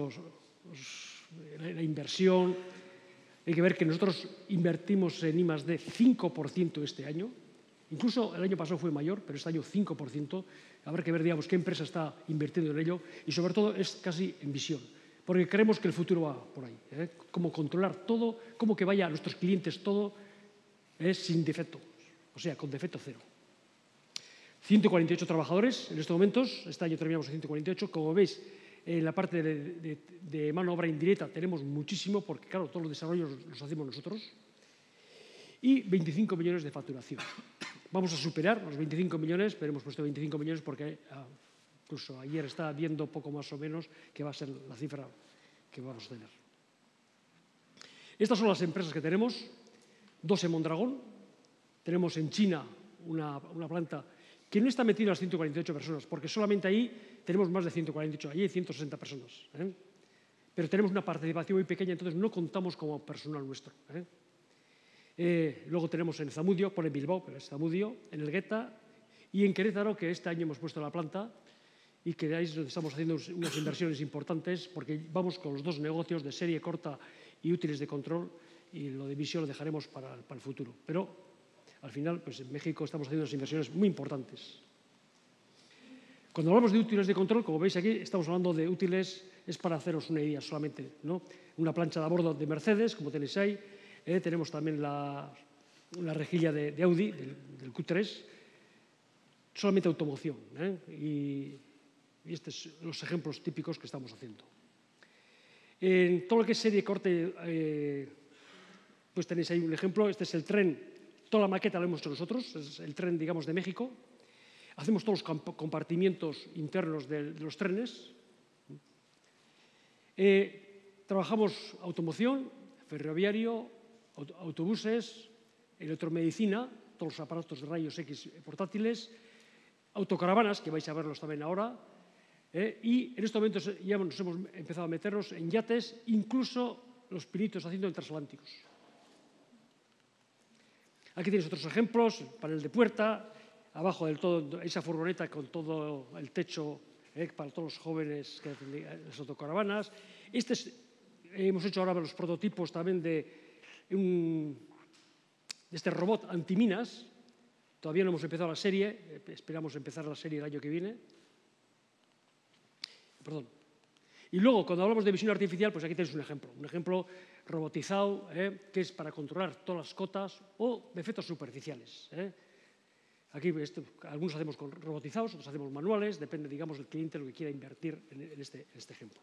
la inversión. Hay que ver que nosotros invertimos en I+D 5% este año. Incluso el año pasado fue mayor, pero este año 5%. Habrá que ver, digamos, qué empresa está invirtiendo en ello y, sobre todo, es casi en visión, porque creemos que el futuro va por ahí. Cómo controlar todo, cómo que vaya a nuestros clientes todo sin defecto, o sea, con defecto cero. 148 trabajadores en estos momentos. Este año terminamos en 148. Como veis, en la parte de mano de obra indirecta tenemos muchísimo, porque, claro, todos los desarrollos los hacemos nosotros. Y 25 millones de facturación. Vamos a superar los 25 millones, pero hemos puesto 25 millones porque incluso ayer estaba viendo poco más o menos que va a ser la cifra que vamos a tener. Estas son las empresas que tenemos, 2 en Mondragón. Tenemos en China una planta que no está metida a las 148 personas, porque solamente ahí tenemos más de 148, allí hay 160 personas. Pero tenemos una participación muy pequeña, entonces no contamos como personal nuestro. Luego tenemos en Zamudio, pone Bilbao, pero es Zamudio, en Elgueta y en Querétaro, que este año hemos puesto la planta y que ahí estamos haciendo unas inversiones importantes porque vamos con los 2 negocios de serie corta y útiles de control, y lo de visión lo dejaremos para el futuro. Pero al final, pues en México estamos haciendo unas inversiones muy importantes. Cuando hablamos de útiles de control, como veis aquí, estamos hablando de útiles, es para haceros una idea solamente, ¿no? Una plancha de a bordo de Mercedes, como tenéis ahí. Tenemos también la rejilla de Audi, del Q3, solamente automoción. Y estos son los ejemplos típicos que estamos haciendo. En todo lo que es serie corte, pues tenéis ahí un ejemplo. Este es el tren, toda la maqueta la hemos hecho nosotros, es el tren, digamos, de México. Hacemos todos los compartimientos internos de los trenes. Trabajamos automoción, ferroviario, autobuses, electromedicina, todos los aparatos de rayos X portátiles, autocaravanas, que vais a verlos también ahora, y en estos momentos ya nos hemos empezado a meternos en yates, incluso los pinitos haciendo en transatlánticos. Aquí tenéis otros ejemplos, panel de puerta, abajo del todo esa furgoneta con todo el techo para todos los jóvenes que hacen las autocaravanas. Hemos hecho ahora los prototipos también de este robot antiminas. Todavía no hemos empezado la serie, esperamos empezar la serie el año que viene. Perdón. Y luego, cuando hablamos de visión artificial, pues aquí tenéis un ejemplo robotizado, que es para controlar todas las cotas o defectos superficiales. Aquí algunos hacemos robotizados, otros hacemos manuales, depende, digamos, del cliente lo que quiera invertir en este ejemplo.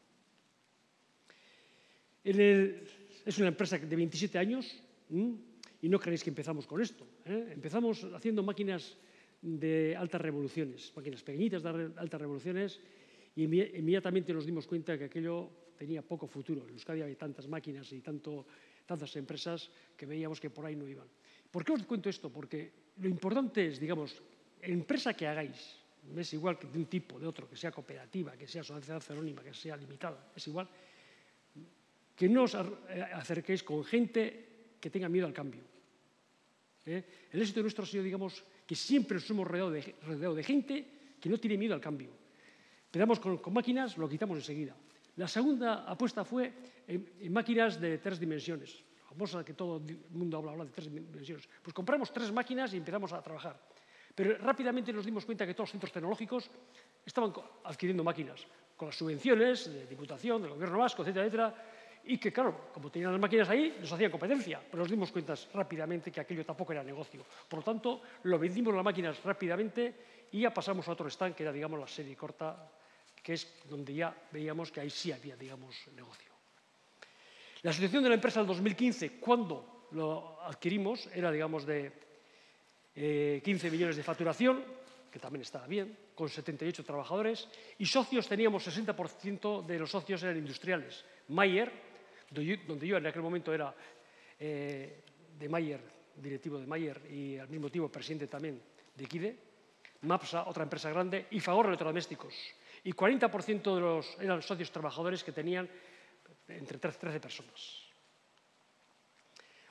Es una empresa de 27 años y no creéis que empezamos con esto. Empezamos haciendo máquinas de altas revoluciones, máquinas pequeñitas de altas revoluciones, y inmediatamente nos dimos cuenta que aquello tenía poco futuro. En Euskadi había tantas máquinas y tantas empresas que veíamos que por ahí no iban. ¿Por qué os cuento esto? Porque lo importante es, digamos, empresa que hagáis, es igual que de un tipo, de otro, que sea cooperativa, que sea sociedad anónima, que sea limitada, es igual, que no os acerquéis con gente que tenga miedo al cambio. El éxito nuestro ha sido, digamos, que siempre nos hemos rodeado de gente que no tiene miedo al cambio. Empezamos con máquinas, lo quitamos enseguida. La segunda apuesta fue en máquinas de 3 dimensiones, la famosa que todo el mundo habla de 3 dimensiones. Pues compramos 3 máquinas y empezamos a trabajar. Pero rápidamente nos dimos cuenta que todos los centros tecnológicos estaban adquiriendo máquinas, con las subvenciones de Diputación, del Gobierno vasco, etcétera, etcétera, y que, claro, como tenían las máquinas ahí, nos hacían competencia, pero nos dimos cuenta rápidamente que aquello tampoco era negocio. Por lo tanto, lo vendimos las máquinas rápidamente y ya pasamos a otro stand, que era, digamos, la serie corta, que es donde ya veíamos que ahí sí había, digamos, negocio. La situación de la empresa del 2015, cuando lo adquirimos, era, digamos, de 15 millones de facturación, que también estaba bien, con 78 trabajadores, y socios teníamos 60% de los socios eran industriales. Mayer, donde yo en aquel momento era de Mayer, directivo de Mayer y al mismo tiempo presidente también de Kide, Mapsa, otra empresa grande, y Fagor Electrodomésticos. Y 40% eran socios trabajadores que tenían entre 13 personas.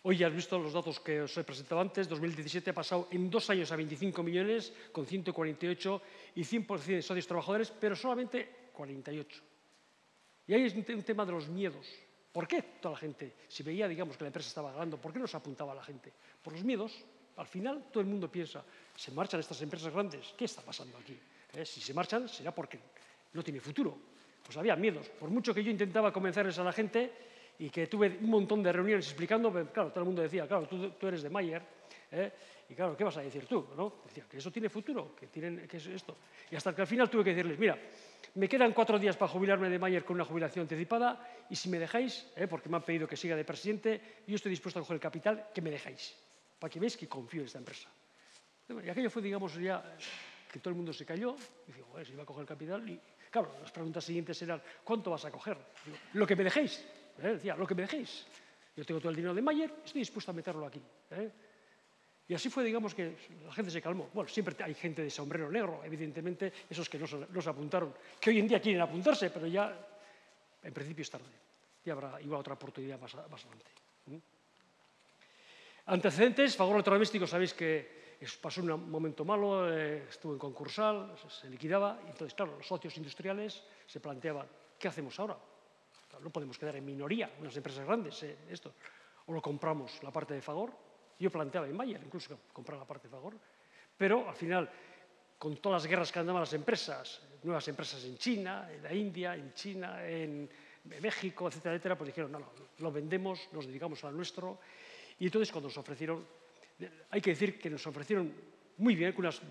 Hoy ya has visto los datos que os he presentado antes. 2017 ha pasado en 2 años a 25 millones, con 148 y 100% de socios trabajadores, pero solamente 48. Y ahí es un tema de los miedos. ¿Por qué toda la gente, si veía, digamos, que la empresa estaba ganando, por qué no se apuntaba a la gente? Por los miedos. Al final, todo el mundo piensa, se marchan estas empresas grandes, ¿qué está pasando aquí? Si se marchan, será porque no tiene futuro. Pues había miedos. Por mucho que yo intentaba convencerles a la gente y que tuve un montón de reuniones explicando, claro, todo el mundo decía, claro, tú eres de Mayer, y claro, ¿qué vas a decir tú? ¿No? Decía, que eso tiene futuro, que es esto. Y hasta que al final tuve que decirles, mira, me quedan 4 días para jubilarme de Mayer con una jubilación anticipada y si me dejáis, porque me han pedido que siga de presidente, yo estoy dispuesto a coger el capital, que me dejáis, para que veáis que confío en esta empresa. Y aquello fue, digamos, ya que todo el mundo se cayó, y digo, joder, si iba a coger el capital, y claro, las preguntas siguientes eran, ¿cuánto vas a coger? Digo, lo que me dejéis. Decía, lo que me dejéis. Yo tengo todo el dinero de Mayer, estoy dispuesto a meterlo aquí. Y así fue, digamos, que la gente se calmó. Bueno, siempre hay gente de sombrero negro, evidentemente, esos que no se apuntaron, que hoy en día quieren apuntarse, pero ya, en principio, es tarde. Ya habrá igual otra oportunidad más adelante. Antecedentes, Fagor Electrodomésticos, sabéis que pasó un momento malo, estuvo en concursal, se liquidaba, y entonces, claro, los socios industriales se planteaban, ¿qué hacemos ahora? Claro, no podemos quedar en minoría, unas empresas grandes, esto. O lo compramos la parte de Fagor. Yo planteaba en Mayer incluso comprar la parte de Fagor, pero al final, con todas las guerras que andaban las empresas, nuevas empresas en China, en la India, en China, en México, etcétera, etcétera, pues dijeron, no, lo vendemos, nos dedicamos al nuestro. Y entonces cuando nos ofrecieron, hay que decir que nos ofrecieron muy bien, con unas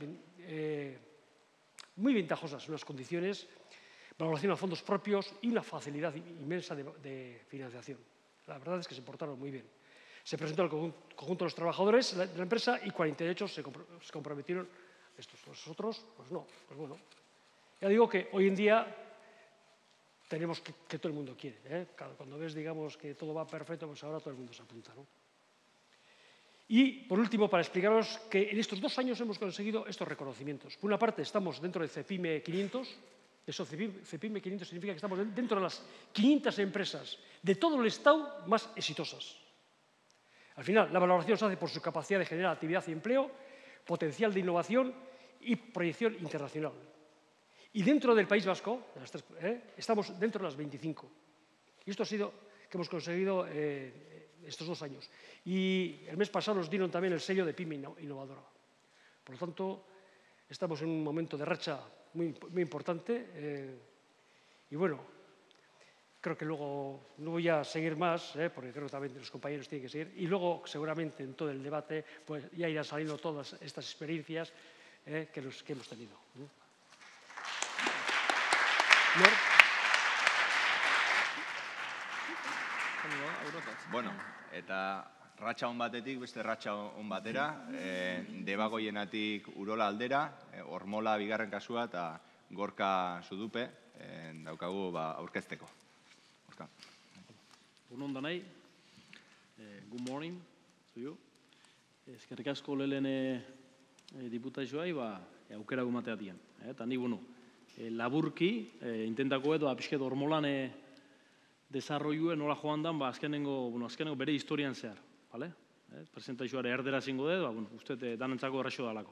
muy ventajosas, unas condiciones, valoración a fondos propios y una facilidad inmensa de financiación. La verdad es que se portaron muy bien. Se presentó al conjunto de los trabajadores de la empresa y 48 se comprometieron. Los otros, pues no. Pues bueno, ya digo que hoy en día tenemos que todo el mundo quiere. Claro, cuando ves, digamos, que todo va perfecto, pues ahora todo el mundo se apunta, ¿no? Y, por último, para explicaros que en estos 2 años hemos conseguido estos reconocimientos. Por una parte, estamos dentro de CEPIME 500. Eso, CEPIME 500 significa que estamos dentro de las 500 empresas de todo el Estado más exitosas. Al final, la valoración se hace por su capacidad de generar actividad y empleo, potencial de innovación y proyección internacional. Y dentro del País Vasco, estamos dentro de las 25. Y esto ha sido que hemos conseguido estos 2 años. Y el mes pasado nos dieron también el sello de PYME innovadora. Por lo tanto, estamos en un momento de racha muy importante. Y bueno, creo que luego no voy a seguir más, porque creo que también los compañeros tienen que seguir. Y luego, seguramente, en todo el debate, pues ya irán saliendo todas estas experiencias que hemos tenido. Bueno, eta ratxa on batetik, beste ratxa on batera, Debagoienatik Urola aldera, Ormola bigarren kasua eta Gorka Sudupe daukagu aurkezteko. Egun danai, good morning to you. Eskerrik asko lehen diputazioai aukera gumateatien. Eta ni, bueno, laburki, intentako edo apixket Ormolan desarrollue nola joan dan, azkenengo bere historian zehar. Presentazioare erdera zingo dut, uste danentzako erraxo dalako.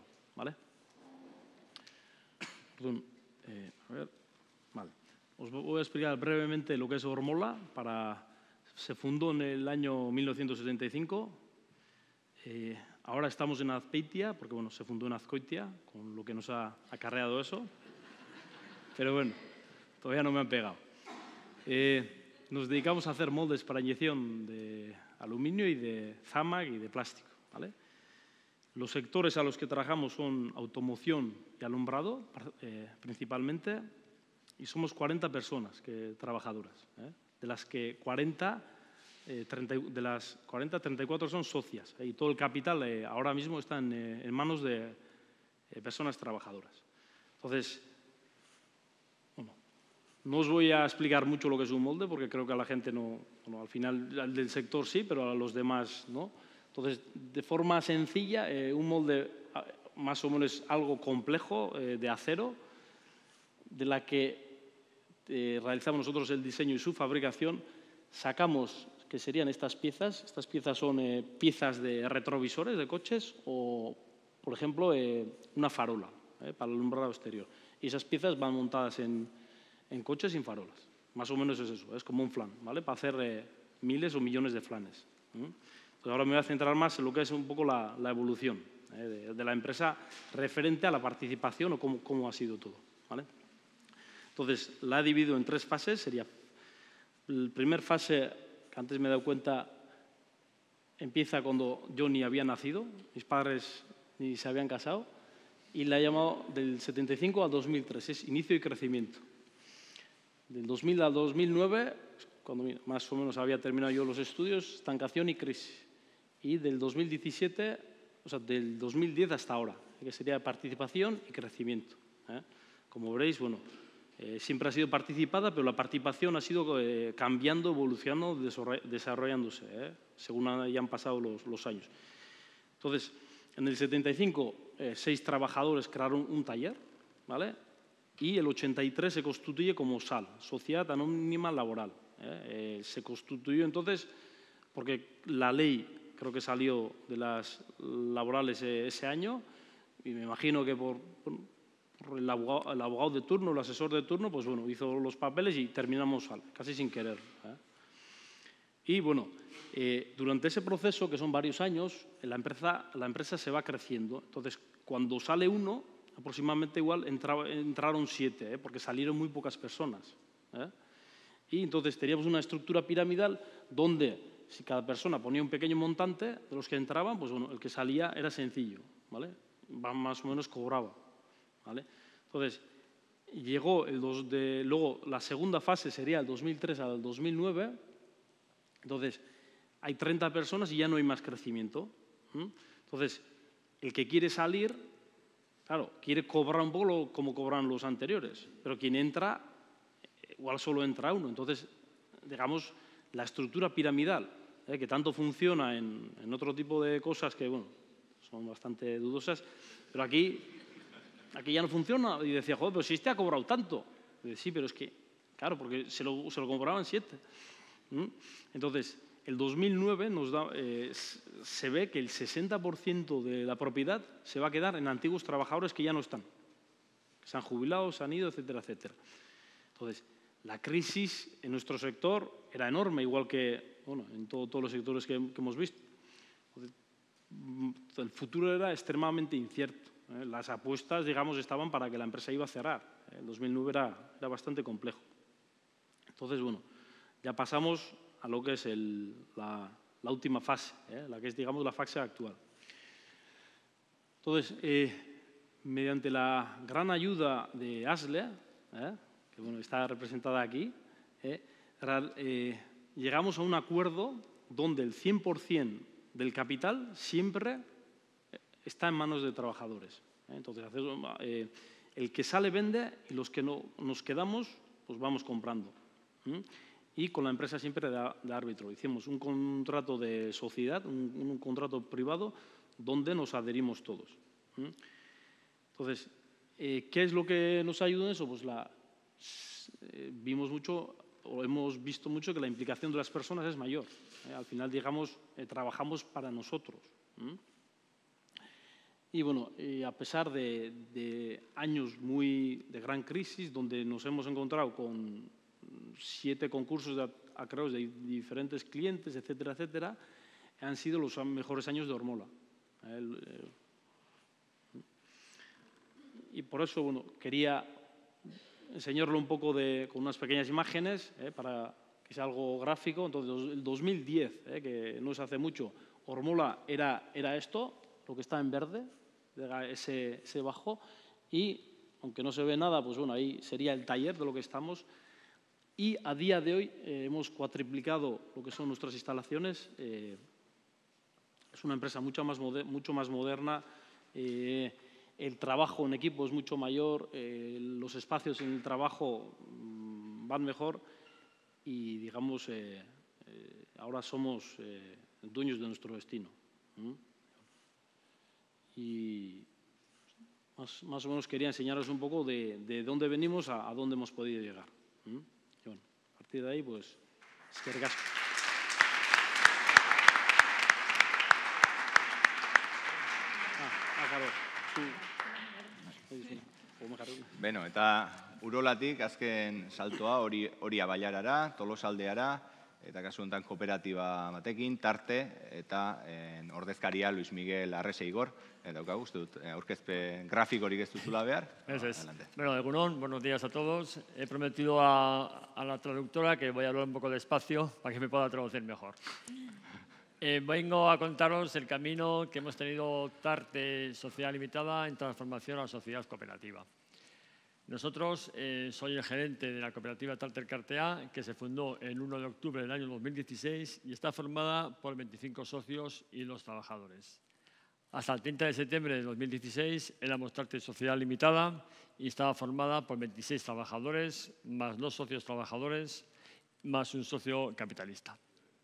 Os voy a explicar brevemente lo que es Ormola. Se fundó en el año 1975. Ahora estamos en Azpeitia, porque bueno, se fundó en Azkoitia, con lo que nos ha acarreado eso. Pero bueno, todavía no me han pegado. Nos dedicamos a hacer moldes para inyección de aluminio y de zámag y de plástico. Los sectores a los que trabajamos son automoción y alumbrado, principalmente. Y somos 40 personas trabajadoras, de las que 34 son socias. Y todo el capital ahora mismo está en manos de personas trabajadoras. Entonces, bueno, no os voy a explicar mucho lo que es un molde, porque creo que a la gente no, al final del sector sí, pero a los demás no. Entonces, de forma sencilla, un molde más o menos algo complejo de acero, de la que realizamos nosotros el diseño y su fabricación, sacamos que serían estas piezas. Estas piezas son piezas de retrovisores de coches o, por ejemplo, una farola para el alumbrado exterior. Y esas piezas van montadas en coches sin farolas. Más o menos es eso, es como un flan, ¿vale? Para hacer miles o millones de flanes. Pues ahora me voy a centrar más en lo que es un poco la evolución de la empresa referente a la participación o cómo ha sido todo, ¿vale? Entonces, la he dividido en 3 fases. Sería la primera fase, que antes me he dado cuenta, empieza cuando yo ni había nacido, mis padres ni se habían casado, y la he llamado del 75 al 2003, es inicio y crecimiento. Del 2000 al 2009, cuando más o menos había terminado yo los estudios, estancación y crisis. Y del 2017, o sea, del 2010 hasta ahora, que sería participación y crecimiento. Como veréis, bueno, siempre ha sido participada, pero la participación ha sido cambiando, evolucionando, desarrollándose, según hayan pasado los años. Entonces, en el 75, 6 trabajadores crearon un taller, ¿vale? Y el 83 se constituye como SAL, Sociedad Anónima Laboral. Se constituyó entonces porque la ley creo que salió de las laborales ese año y me imagino que por el abogado de turno, el asesor de turno, pues bueno, hizo los papeles y terminamos SAL, casi sin querer. Y bueno, durante ese proceso, que son varios años, la empresa se va creciendo. Entonces, cuando sale uno, aproximadamente igual entraron 7, porque salieron muy pocas personas. Y entonces teníamos una estructura piramidal donde si cada persona ponía un pequeño montante de los que entraban, pues bueno, el que salía era sencillo, ¿vale? Más o menos cobraba, ¿vale? Entonces, llegó luego la segunda fase sería el 2003 al 2009, entonces hay 30 personas y ya no hay más crecimiento. Entonces, el que quiere salir, claro, quiere cobrar un poco como cobran los anteriores, pero quien entra, igual solo entra uno. Entonces, digamos, la estructura piramidal, que tanto funciona en otro tipo de cosas que, bueno, son bastante dudosas, pero aquí ya no funciona. Y decía, joder, pero si este ha cobrado tanto. Y decía, sí, pero es que, claro, porque se lo cobraban 7. Entonces, el 2009 se ve que el 60% de la propiedad se va a quedar en antiguos trabajadores que ya no están, que se han jubilado, se han ido, etcétera, etcétera. Entonces, la crisis en nuestro sector era enorme, igual que bueno, en todos los sectores que hemos visto. Entonces, el futuro era extremadamente incierto. Las apuestas, digamos, estaban para que la empresa iba a cerrar. El 2009 era bastante complejo. Entonces, bueno, ya pasamos a lo que es la última fase, la que es, digamos, la fase actual. Entonces, mediante la gran ayuda de ASLE, que bueno, está representada aquí, llegamos a un acuerdo donde el 100% del capital siempre está en manos de trabajadores. Entonces, el que sale vende y los que no nos quedamos, pues vamos comprando. Y con la empresa siempre de árbitro. Hicimos un contrato de sociedad, un contrato privado, donde nos adherimos todos. Entonces, ¿qué es lo que nos ayuda en eso? Pues vimos mucho, o hemos visto mucho, que la implicación de las personas es mayor. Al final, digamos, trabajamos para nosotros. Y bueno, a pesar de años de gran crisis, donde nos hemos encontrado con 7 concursos de acreedores de diferentes clientes, etcétera, etcétera, han sido los mejores años de Ormola. Y por eso, bueno, quería enseñarlo un poco con unas pequeñas imágenes, para que sea algo gráfico. Entonces, el 2010, que no se hace mucho, Ormola era esto, lo que está en verde, ese bajo, y aunque no se ve nada, pues bueno, ahí sería el taller de lo que estamos. Y a día de hoy hemos cuatriplicado lo que son nuestras instalaciones. Es una empresa mucho más moderna. El trabajo en equipo es mucho mayor, los espacios en el trabajo van mejor y, digamos, ahora somos dueños de nuestro destino. Y más o menos quería enseñaros un poco de dónde venimos a dónde hemos podido llegar. Y bueno, a partir de ahí, pues, es que ricasco. Beno, eta Urolatik azken saltoa Oria Bailarara, Tolosaldeara, eta kasu honetan kooperatiba batekin, Tarte, eta ordezkaria Luis Miguel Arrese Igor. Eta uste dut, aurkezpen grafikorik ez duzula behar. Eso es. Bueno, Egunon, buenos días a todos. He prometido a la traductora que voy a hablar un poco despacio para que me pueda traducir mejor. Vengo a contaros el camino que hemos tenido Tarte Sociedad Limitada en transformación a sociedad cooperativa. Nosotros, soy el gerente de la cooperativa Tarte Cartea, que se fundó el 1 de octubre del año 2016 y está formada por 25 socios y 2 trabajadores. Hasta el 30 de septiembre de 2016 éramos Tarte Sociedad Limitada y estaba formada por 26 trabajadores, más 2 socios trabajadores, más un socio capitalista.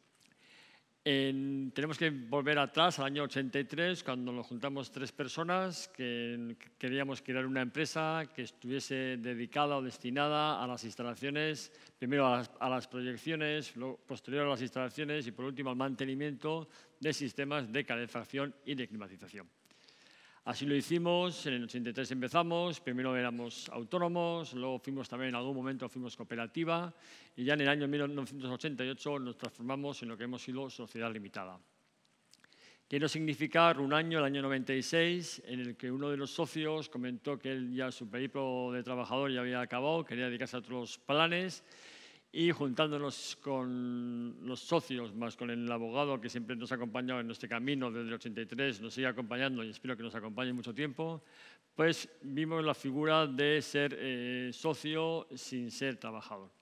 Tenemos que volver atrás al año 83, cuando nos juntamos 3 personas que queríamos crear una empresa que estuviese dedicada o destinada a las instalaciones, primero a las proyecciones, posterior a las instalaciones y por último al mantenimiento de sistemas de calefacción y de climatización. Así lo hicimos, en el 83 empezamos, primero éramos autónomos, luego fuimos también en algún momento fuimos cooperativa y ya en el año 1988 nos transformamos en lo que hemos sido sociedad limitada. Quiero significar un año, el año 96, en el que uno de los socios comentó que él ya su periplo de trabajador ya había acabado, quería dedicarse a otros planes y juntándonos con los socios, más con el abogado que siempre nos ha acompañado en este camino desde el 83, nos sigue acompañando y espero que nos acompañe mucho tiempo, pues vimos la figura de ser socio sin ser trabajador.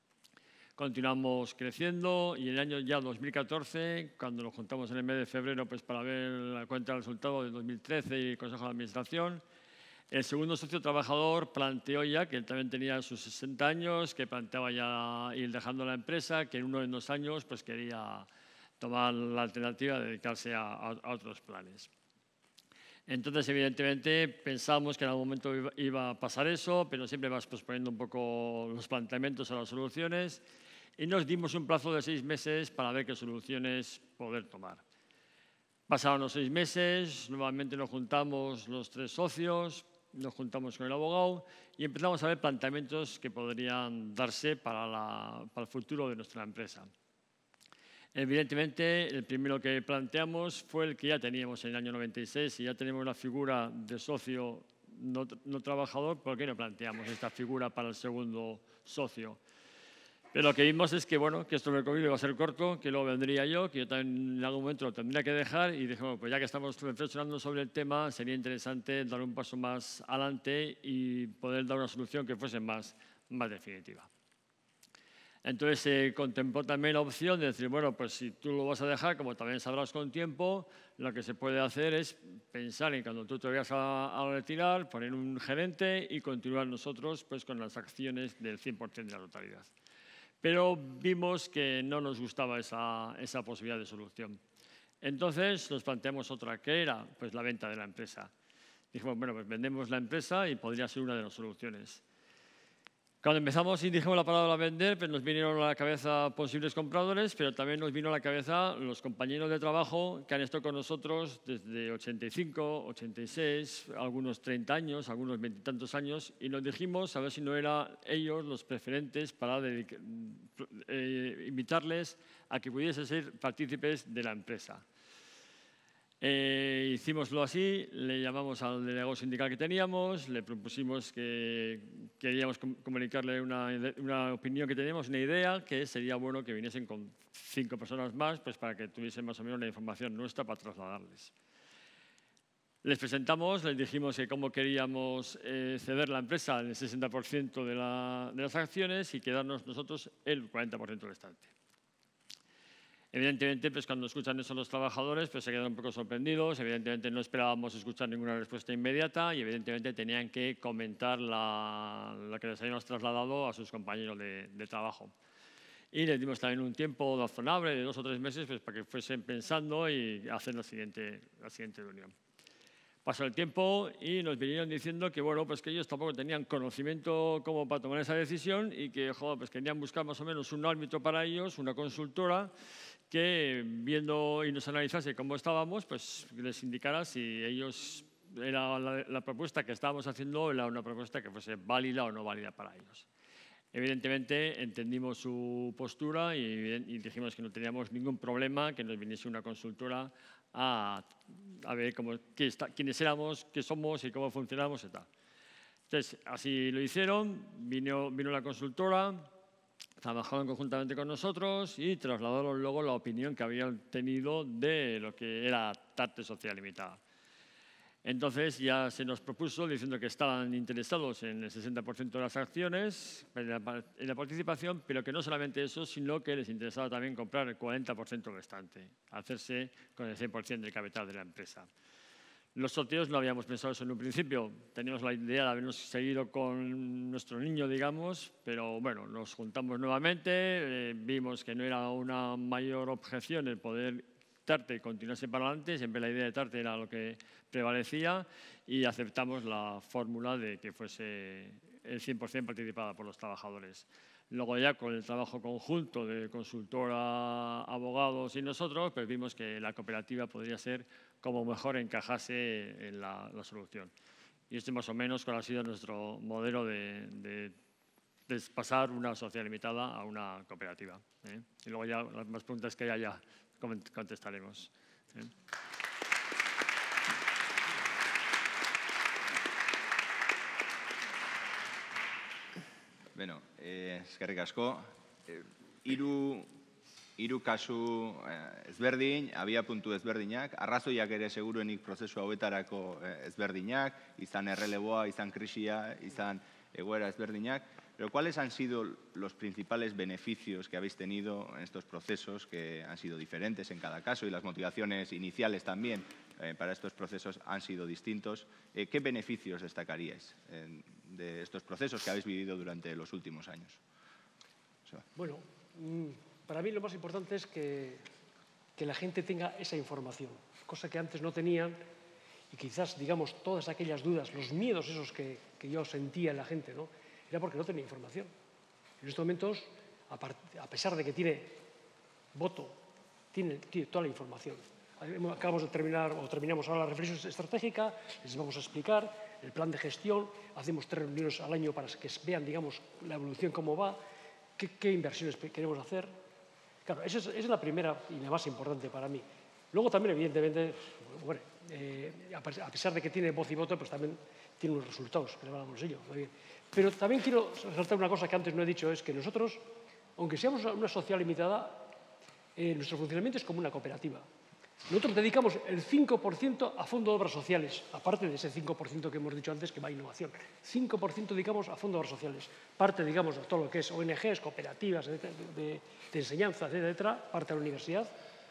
Continuamos creciendo y en el año ya 2014, cuando nos juntamos en el mes de febrero pues para ver la cuenta de resultados de 2013 y el Consejo de Administración, el segundo socio trabajador planteó ya, que él también tenía sus 60 años, que planteaba ya ir dejando la empresa, que en uno de 2 años pues quería tomar la alternativa de dedicarse a otros planes. Entonces, evidentemente, pensábamos que en algún momento iba a pasar eso, pero siempre vas posponiendo un poco los planteamientos a las soluciones y nos dimos un plazo de 6 meses para ver qué soluciones poder tomar. Pasaron los 6 meses, nuevamente nos juntamos los 3 socios, nos juntamos con el abogado y empezamos a ver planteamientos que podrían darse para el futuro de nuestra empresa. Evidentemente, el primero que planteamos fue el que ya teníamos en el año 96 y ya tenemos la figura de socio no trabajador. ¿Por qué no planteamos esta figura para el segundo socio? Pero lo que vimos es que, bueno, que esto del COVID iba a ser corto, que luego vendría yo, que yo también en algún momento lo tendría que dejar y dije, bueno, pues ya que estamos reflexionando sobre el tema, sería interesante dar un paso más adelante y poder dar una solución que fuese más definitiva. Entonces se contempló también la opción de decir, bueno, pues si tú lo vas a dejar, como también sabrás con tiempo, lo que se puede hacer es pensar en cuando tú te vayas a retirar, poner un gerente y continuar nosotros pues, con las acciones del 100% de la totalidad. Pero vimos que no nos gustaba esa posibilidad de solución. Entonces nos planteamos otra, que era pues, la venta de la empresa. Dijimos, bueno, pues vendemos la empresa y podría ser una de las soluciones. Cuando empezamos y dijimos la palabra vender, pues nos vinieron a la cabeza posibles compradores, pero también nos vino a la cabeza los compañeros de trabajo que han estado con nosotros desde 85, 86, algunos 30 años, algunos 20 y tantos años, y nos dijimos a ver si no eran ellos los preferentes para invitarles a que pudiesen ser partícipes de la empresa. Hicimoslo así, le llamamos al delegado sindical que teníamos, le propusimos que queríamos comunicarle una opinión que teníamos, una idea, que sería bueno que viniesen con 5 personas más pues para que tuviesen más o menos la información nuestra para trasladarles. Les presentamos, les dijimos que cómo queríamos ceder la empresa en el 60% de las acciones y quedarnos nosotros el 40% restante. Evidentemente, pues cuando escuchan eso los trabajadores, pues se quedan un poco sorprendidos. Evidentemente no esperábamos escuchar ninguna respuesta inmediata y evidentemente tenían que comentar lo que les habíamos trasladado a sus compañeros de trabajo. Y les dimos también un tiempo razonable de 2 o 3 meses pues, para que fuesen pensando y hacer la siguiente reunión. Pasó el tiempo y nos vinieron diciendo que, bueno, pues que ellos tampoco tenían conocimiento como para tomar esa decisión y que, joder, pues querían buscar más o menos un árbitro para ellos, una consultora, que viendo y nos analizase cómo estábamos, pues les indicara si ellos la propuesta que estábamos haciendo era una propuesta que fuese válida o no válida para ellos. Evidentemente, entendimos su postura y dijimos que no teníamos ningún problema que nos viniese una consultora a ver quiénes éramos, qué somos y cómo funcionamos y tal. Entonces, así lo hicieron, vino la consultora, trabajaron conjuntamente con nosotros y trasladaron luego la opinión que habían tenido de lo que era Tarte Social Limitada. Entonces ya se nos propuso diciendo que estaban interesados en el 60% de las acciones, en la participación, pero que no solamente eso, sino que les interesaba también comprar el 40% restante, hacerse con el 100% del capital de la empresa. Los socios no habíamos pensado eso en un principio, teníamos la idea de habernos seguido con nuestro niño, digamos, pero bueno, nos juntamos nuevamente, vimos que no era una mayor objeción el poder Tarte continuase para adelante, siempre la idea de Tarte era lo que prevalecía y aceptamos la fórmula de que fuese el 100% participada por los trabajadores. Luego ya con el trabajo conjunto de consultora, abogados y nosotros, pues vimos que la cooperativa podría ser como mejor encajase en la solución. Y este más o menos cuál ha sido nuestro modelo de pasar una sociedad limitada a una cooperativa. Y luego ya las más preguntas que haya ya contestaremos. Bueno, eskerrik asko. Hiru kasu ezberdin, abiapuntu ezberdinak, arrazoiak ere seguruenik prozesu hauetarako ezberdinak, izan erreleboa, izan krisia, izan egoera ezberdinak. Pero ¿cuáles han sido los principales beneficios que habéis tenido en estos procesos, que han sido diferentes en cada caso y las motivaciones iniciales también para estos procesos han sido distintos? ¿Qué beneficios destacaríais de estos procesos que habéis vivido durante los últimos años? Bueno, para mí lo más importante es que la gente tenga esa información, cosa que antes no tenían y quizás, digamos, todas aquellas dudas, los miedos esos que yo sentía en la gente, ¿no? Era porque no tenía información. En estos momentos, a pesar de que tiene voto, tiene toda la información. Acabamos de terminar, o terminamos ahora la reflexión estratégica, les vamos a explicar el plan de gestión, hacemos 3 reuniones al año para que vean, digamos, la evolución, cómo va, qué inversiones queremos hacer. Claro, esa es la primera y la más importante para mí. Luego también, evidentemente, bueno, a pesar de que tiene voz y voto, pues también tiene unos resultados que le van al bolsillo. Muy bien. Pero también quiero resaltar una cosa que antes no he dicho, es que nosotros, aunque seamos una sociedad limitada, nuestro funcionamiento es como una cooperativa. Nosotros dedicamos el 5% a fondo de obras sociales, aparte de ese 5% que hemos dicho antes que va a innovación. 5% dedicamos a fondo de obras sociales. Parte, digamos, de todo lo que es ONGs, cooperativas de enseñanza, etcétera, parte de la universidad.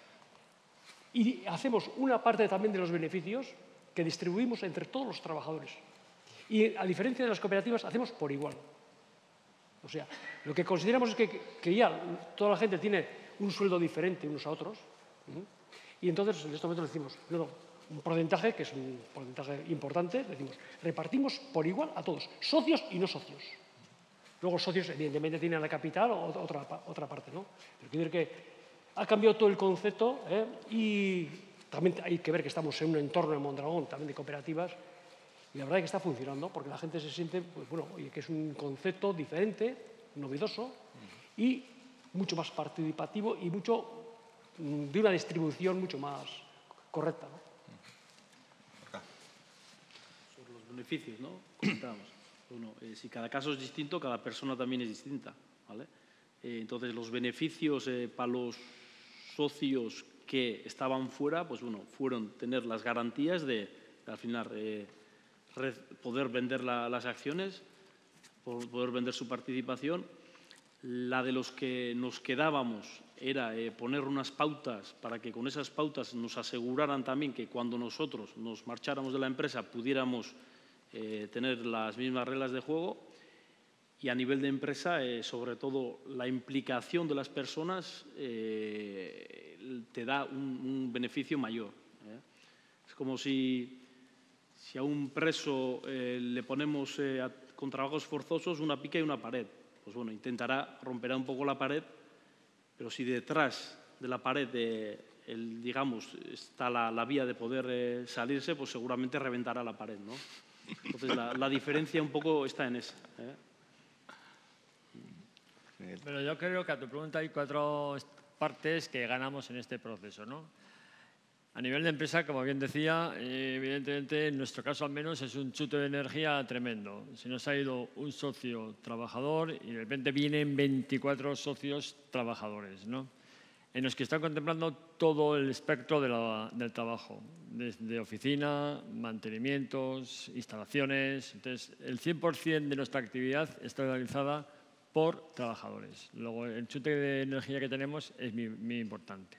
Y hacemos una parte también de los beneficios que distribuimos entre todos los trabajadores. Y a diferencia de las cooperativas, hacemos por igual. O sea, lo que consideramos es que ya toda la gente tiene un sueldo diferente unos a otros. Y entonces, en este momento decimos, no, un porcentaje, que es un porcentaje importante, decimos, repartimos por igual a todos, socios y no socios. Luego los socios, evidentemente, tienen la capital o otra parte, ¿no? Pero quiero decir que ha cambiado todo el concepto y también hay que ver que estamos en un entorno en Mondragón, también de cooperativas, y la verdad es que está funcionando, porque la gente se siente, pues, bueno, oye, que es un concepto diferente, novedoso y mucho más participativo y de una distribución mucho más correcta, ¿no? Sobre los beneficios, ¿no? Comentábamos. Bueno, si cada caso es distinto, cada persona también es distinta, ¿vale? Entonces, los beneficios para los socios que estaban fuera, pues bueno, fueron tener las garantías de, al final, poder vender las acciones, poder vender su participación. La de los que nos quedábamos era poner unas pautas para que con esas pautas nos aseguraran también que cuando nosotros nos marcháramos de la empresa pudiéramos tener las mismas reglas de juego. Y a nivel de empresa, sobre todo, la implicación de las personas te da un beneficio mayor. Es como si a un preso le ponemos con trabajos forzosos una pica y una pared. Pues bueno, romperá un poco la pared, pero si detrás de la pared digamos, está la vía de poder salirse, pues seguramente reventará la pared, ¿no? Entonces, la diferencia un poco está en esa. Pero yo creo que a tu pregunta hay 4 partes que ganamos en este proceso, ¿no? A nivel de empresa, como bien decía, evidentemente, en nuestro caso al menos, es un chute de energía tremendo. Se nos ha ido un socio trabajador y de repente vienen 24 socios trabajadores, ¿no? En los que están contemplando todo el espectro del trabajo, desde oficina, mantenimientos, instalaciones. Entonces, el 100% de nuestra actividad está realizada por trabajadores. Luego, el chute de energía que tenemos es muy importante.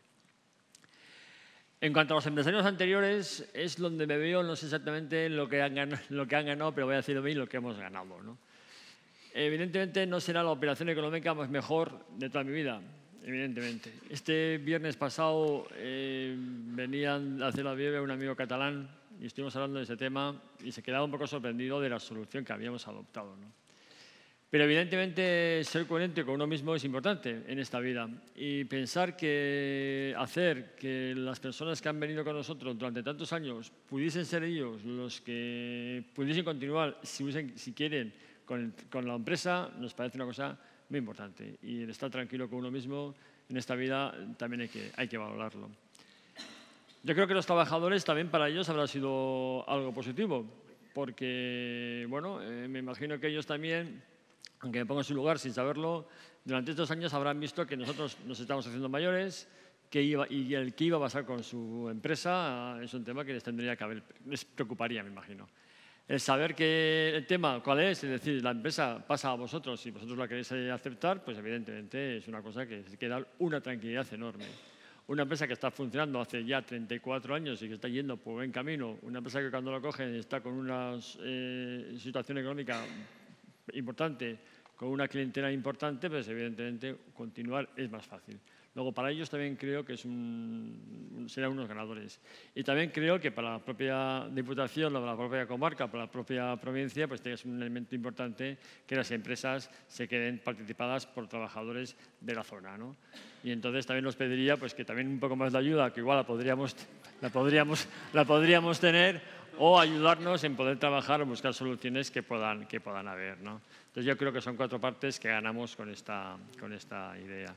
En cuanto a los empresarios anteriores, es donde me veo, no sé exactamente lo que han ganado, pero voy a decir lo que hemos ganado, ¿no? Evidentemente, no será la operación económica mejor de toda mi vida, evidentemente. Este viernes pasado venían a hacer la vive un amigo catalán y estuvimos hablando de ese tema y se quedaba un poco sorprendido de la solución que habíamos adoptado, ¿no? Pero evidentemente ser coherente con uno mismo es importante en esta vida y pensar que hacer que las personas que han venido con nosotros durante tantos años pudiesen ser ellos los que pudiesen continuar, si quieren, con la empresa, nos parece una cosa muy importante. Y el estar tranquilo con uno mismo en esta vida también hay que valorarlo. Yo creo que los trabajadores también para ellos habrá sido algo positivo, porque, bueno, me imagino que ellos también, aunque me pongo en su lugar sin saberlo, durante estos años habrán visto que nosotros nos estamos haciendo mayores y el que iba a pasar con su empresa es un tema que les preocuparía, me imagino. El saber que el tema cuál es decir, la empresa pasa a vosotros y vosotros la queréis aceptar, pues evidentemente es una cosa que da una tranquilidad enorme. Una empresa que está funcionando hace ya 34 años y que está yendo por buen camino, una empresa que cuando lo cogen está con una situación económica importante, con una clientela importante, pues evidentemente continuar es más fácil. Luego, para ellos también creo que serán unos ganadores. Y también creo que para la propia Diputación, para la propia comarca, para la propia provincia, pues es un elemento importante que las empresas se queden participadas por trabajadores de la zona, ¿no? Y entonces también los pediría pues, que también un poco más de ayuda, que igual la podríamos tener, o ayudarnos en poder trabajar o buscar soluciones que puedan haber, ¿no? Entonces yo creo que son 4 partes que ganamos con esta idea.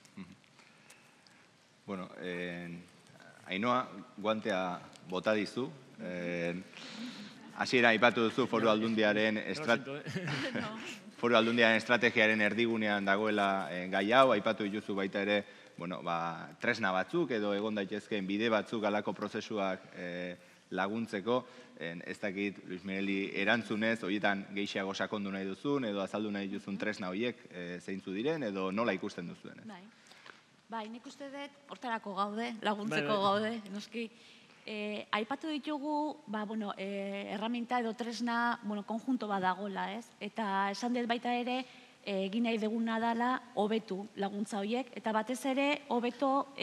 Bueno, Ainhoa, guantea bota dizu. Hasiera aipatu duzu Foru Aldundiaren estrategiaren erdigunean dagoela gai hau, aipatu dituzu baita ere, tresna batzuk edo egon daitezkeen bide batzuk halako prozesuak laguntzeko. Ez dakit, Luis Migueli, erantzunez, horietan gehiago sakondu nahi duzun edo azaldu nahi duzun tresna horiek zeintzu diren edo nola ikusten duzuen. Bai, nik uste dut hortarako gaude, laguntzeko gaude, noski. Aipatu ditugu, erraminta edo tresna konjunto bat dagoela, ez? Eta esan dut baita ere, egin nahi duguna dela hobetu laguntza horiek, eta batez ere hobeto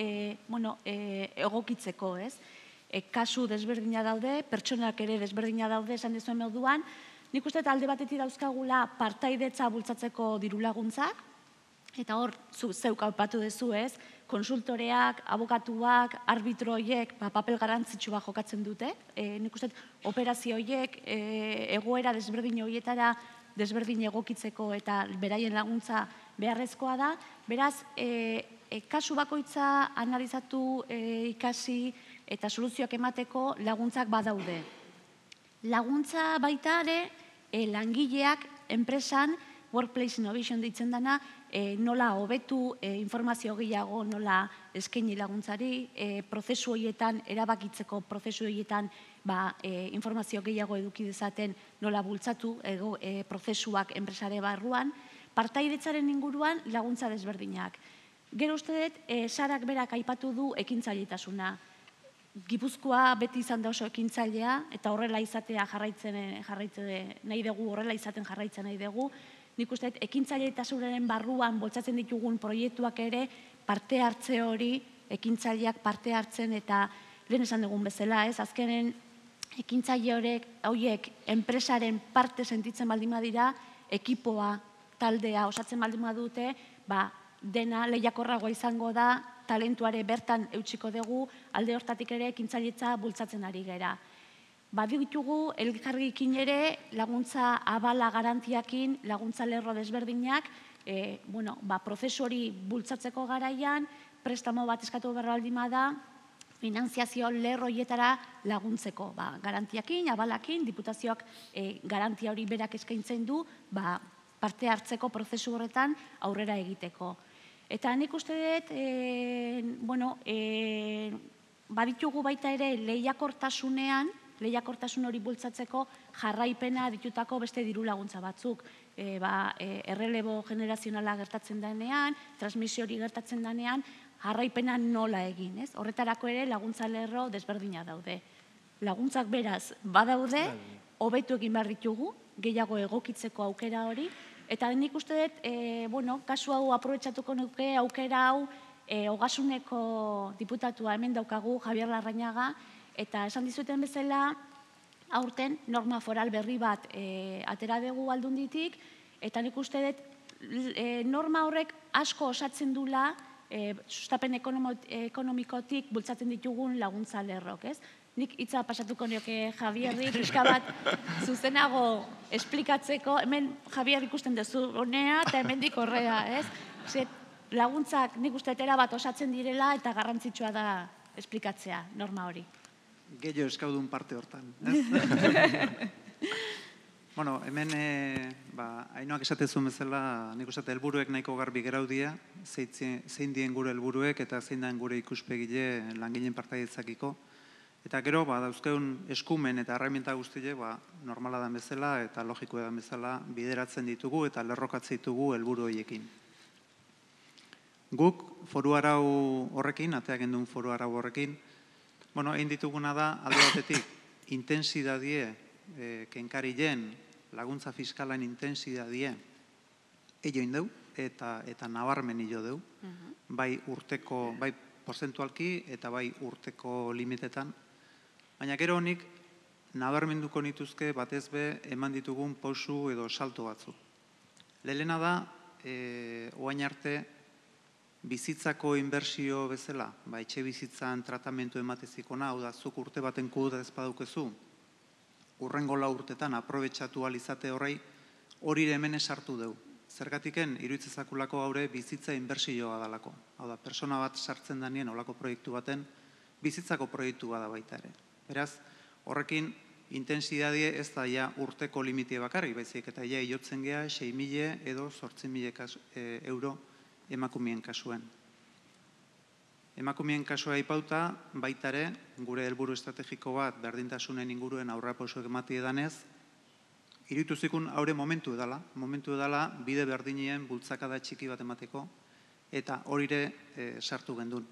egokitzeko, ez? Kasu desberdina daude, pertsonak ere desberdina daude, esan dezuen moduan. Nik uste alde batetik dauzkagula partaidetza bultzatzeko diru laguntzak, eta hor, zeuk aipatu dezu ez, konsultoreak, abokatuak, arbitro horiek papel garrantzitsu bat jokatzen dute. Nik uste operazio horiek egoera desberdin horietara desberdin egokitzeko eta beraien laguntza beharrezkoa da. Beraz, kasu bakoitza analizatu, ikasi eta soluzioak emateko laguntzak badaude. Laguntza baita ere, langileak enpresan, Workplace Innovation deitzen dana, nola hobetu informazio gehiago, nola eskaini laguntzari, prozesu horietan, erabakitzeko prozesu horietan informazio gehiago eduki dezaten nola bultzatu prozesuak enpresare barruan, partaidetzaren inguruan laguntza desberdinak. Gero uste dut, Sarak berak aipatu du ekintzailetasuna. Gipuzkoa beti izan da oso ekintzailea, eta horrela izatea jarraitzen nahi dugu, horrela izaten jarraitzen nahi dugu. Nik uste, ekintzaileetasunaren barruan boltsatzen ditugun proiektuak ere parte hartze hori, ekintzaileak parte hartzen eta lehen esan dugun bezala, ez? Azkenen ekintzaile horiek enpresaren parte sentitzen baldin badira, ekipoa, taldea osatzen baldin badute, dena lehiakorragoa izango da, talentuare bertan eutxiko dugu, alde hortatik ere ekintzailetza bultzatzen ari gera. Baditugu elkargikin ere laguntza abala garantiakin, laguntza lerro desberdinak, prozesu hori bultzatzeko garaian, prestamo bat eskatu behar baldin bada, finanziazio lerroietara laguntzeko. Garantiakin, abalakin, diputazioak garantia hori berak eskaintzen du, parte hartzeko prozesu horretan aurrera egiteko. Eta nik uste dut, baditugu baita ere lehiakortasun hori bultzatzeko jarraipena ditutako beste diru laguntza batzuk. Errelebo generazionala gertatzen denean, transmisio hori gertatzen denean, jarraipena nola egin. Horretarako ere laguntza lerro desberdina daude. Laguntzak beraz badaude, hobetu egin behar ditugu, gehiago egokitzeko aukera hori, eta nik uste dut, kasu hau aprobetxatuko nuke aukera hau, Ogasuneko diputatua hemen daukagu, Javier Larrañaga, eta esan dizuten bezala, aurten norma foral berri bat atera dugu Aldunditik, eta nik uste dut norma horrek asko osatzen dula sustapen ekonomikotik bultzatzen ditugun laguntza lerrok, ez? Nik hitza pasatuko nioke Javierri, pixka bat zuzenago esplikatzeko, hemen Javier ikusten duzu honea eta hemendik horrea, ez? Laguntzak nik uste etera bat osatzen direla eta garrantzitsua da esplikatzea norma hori. Gehiago eskaudun parte hortan. Hemen, Ainoak esatezun bezala, nik uste helburuek nahiko garbi geraudia, zein dien gure helburuek eta zein den gure ikuspegile langileen partaidetzakiko. Eta gero, dauzkeun eskumen eta herramienta guztiek, normala den bezala eta logikoa den bezala bideratzen ditugu eta lerrokatzen ditugu helburu horiekin. Guk foru arau horrekin, ateak endun foru arau horrekin, egin dituguna da, alde batetik, intensidadie, kenkarilen, laguntza fiskalan intensidadie, egin deu, eta nabarmen hilo deu, bai urteko, bai porzentualki eta bai urteko limitetan. Baina gero honik, nabarmenduko nituzke batez be eman ditugun pausu edo salto batzu. Lehena da, oain arte, bizitzako inbertsio bezala, etxe bizitzan tratamentu ematezikona, hau da, zuk urte baten kuduta ezpadaukezu, urrengo 4 urtetan aprobetxatu alizate horrei, hori hemen esartu deu. Zergatiken, iruitzezakulako haure bizitza inbertsioa dalako. Hau da, persona bat sartzen danien olako proiektu baten, bizitzako proiektu bada baita ere. Beraz, horrekin, intensidadie ez da ja urteko limitie bakarrik, baizik eta ja iotzen geha 6.000 edo 8.000 euro emakumeen kasuen. Emakumeen kasua aipauta, baita ere, gure helburu estrategiko bat berdintasunen inguruen aurrerapausoak ematie danez, iruditu zikun haure momentu edala bide berdinien bultzakada txiki bat emateko, eta horire sartu gendun.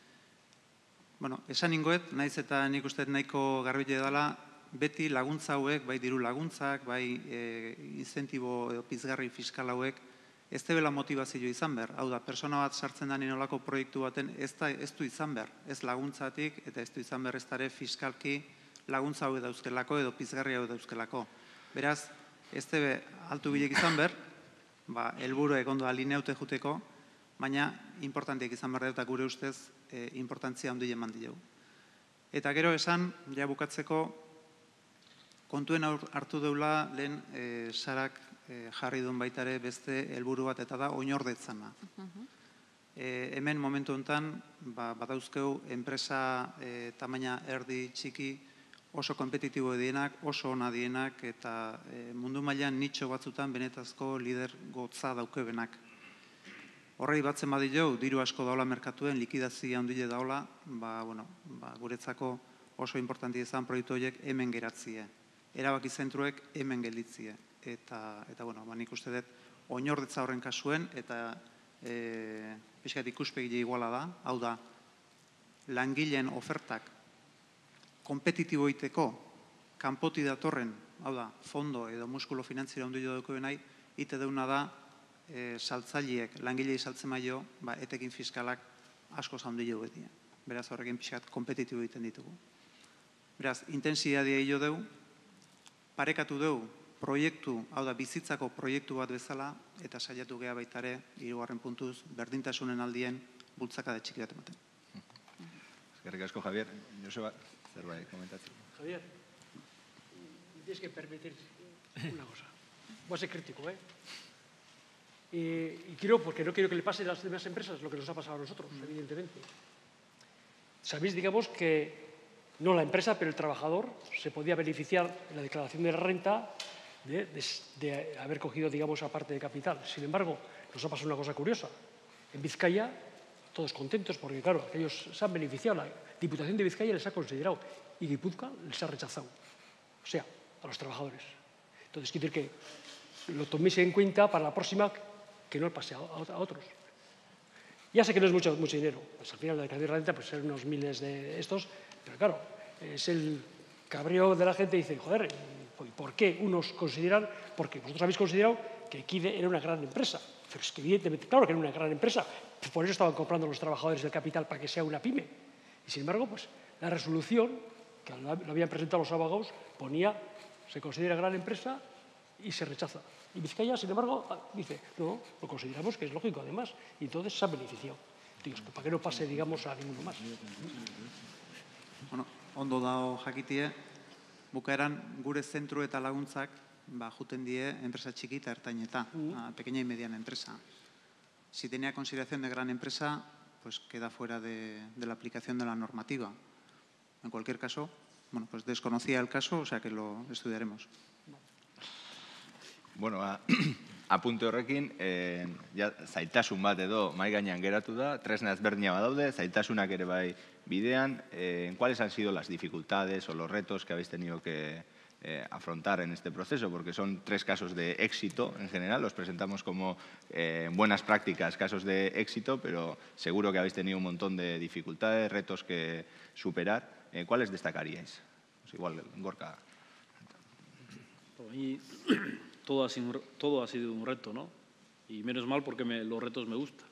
Esan ingoet, naiz eta nik uste nahiko garbile dela, beti laguntza hauek, bai diru laguntzak, bai incentibo edo pizgarri fiskal hauek, ez debela motivazio izan behar. Hau da, persona bat sartzen da nolako proiektu baten ez du izan behar. Ez laguntzatik eta ez du izan behar ez dara fiskalki laguntza hau dauzkelako edo pizgarri hau dauzkelako. Beraz, ez debe altu bilek izan behar, helburu egondo alineaute juteko, baina importantiek izan behar eta gure ustez importantzia handi eman diogu. Eta gero esan, ja bukatzeko, kontuen hartu deula lehen sarak jarri duen baitare beste helburu bat eta da oinordetzana. Hemen momentu honetan, badauzkeu enpresa tamaina erdi txiki oso kompetitibo dienak, oso ona dienak eta mundu mailan nitxo batzutan benetazko lider gotza daukebenak. Horrei batzen badileu, diru asko daula merkatuen, likidazia handile daula, guretzako oso importanti izan proiektu horiek hemen geratzie. Erabaki zentruek hemen gelitzie. Eta nik uste dut, oinordetza horren kasuen, eta pixkat ikuspegile iguala da, hau da, langileen ofertak kompetitibo iteko, kanpoti datorren, hau da, fondo edo muskulo finanziera ondu duko nahi, ite deuna da, saltzaileek, langilei saltzen maio, etekin fiskalak asko zaundu jo beti. Beraz, horrekin pixkat kompetitibo egiten ditugu. Beraz, intensidadia hilo deu, parekatu deu, proiektu, hau da, bizitzako proiektu bat bezala, eta saiatu geha baitare, 3. puntuz, berdintasunen aldien bultzakada txiki bat ematen. Eskerrik asko, Javier. Joseba, zerbait komentatzen. Javier, me tienes que permitir una cosa. Voy a ser crítico, ¿eh? Y quiero, porque no quiero que le pase a las demás empresas lo que nos ha pasado a nosotros, evidentemente. Sabéis, digamos, que no la empresa, pero el trabajador se podía beneficiar en la declaración de la renta de haber cogido, digamos, aparte de capital. Sin embargo, nos ha pasado una cosa curiosa. En Vizcaya, todos contentos, porque, claro, ellos se han beneficiado. La Diputación de Vizcaya les ha considerado y Guipúzcoa les ha rechazado. O sea, a los trabajadores. Entonces, quiero decir que lo toméis en cuenta para la próxima, que no pase a otros. Ya sé que no es mucho dinero. Pues al final la declaración de renta pues son unos miles de estos, pero claro, es el cabreo de la gente y dice, joder, ¿por qué unos consideran? Porque vosotros habéis considerado que Kide era una gran empresa. Pero es que evidentemente, claro que era una gran empresa. Por eso estaban comprando los trabajadores del capital para que sea una pyme. Y sin embargo, pues la resolución que lo habían presentado los abogados ponía, se considera gran empresa y se rechaza. Y Vizcaya, sin embargo, dice, no, lo consideramos que es lógico además, y entonces se ha beneficiado. Digo, para que no pase, digamos, a ninguno más. Bueno, ondo dago jakitie, bukaeran gure zentru eta laguntzak juten die enpresa txiki eta ertaineta, pequeña y mediana empresa. Si tenía consideración de gran empresa, pues queda fuera de la aplicación de la normativa. En cualquier caso, bueno, pues desconocía el caso, o sea que lo estudiaremos. Bueno, apunte horrekin, ja, zailtasun bat edo mai gainean geratu da, tresna ezberdina badaude, zailtasunak ere bai bidean. ¿Cuáles han sido las dificultades o los retos que habéis tenido que afrontar en este proceso? Porque son 3 casos de éxito en general, los presentamos como buenas prácticas, casos de éxito, pero seguro que habéis tenido un montón de dificultades, retos que superar. ¿Cuáles destacaríais? Pues igual, Gorka. Todo ha sido un reto, ¿no? Y menos mal porque los retos me gustan.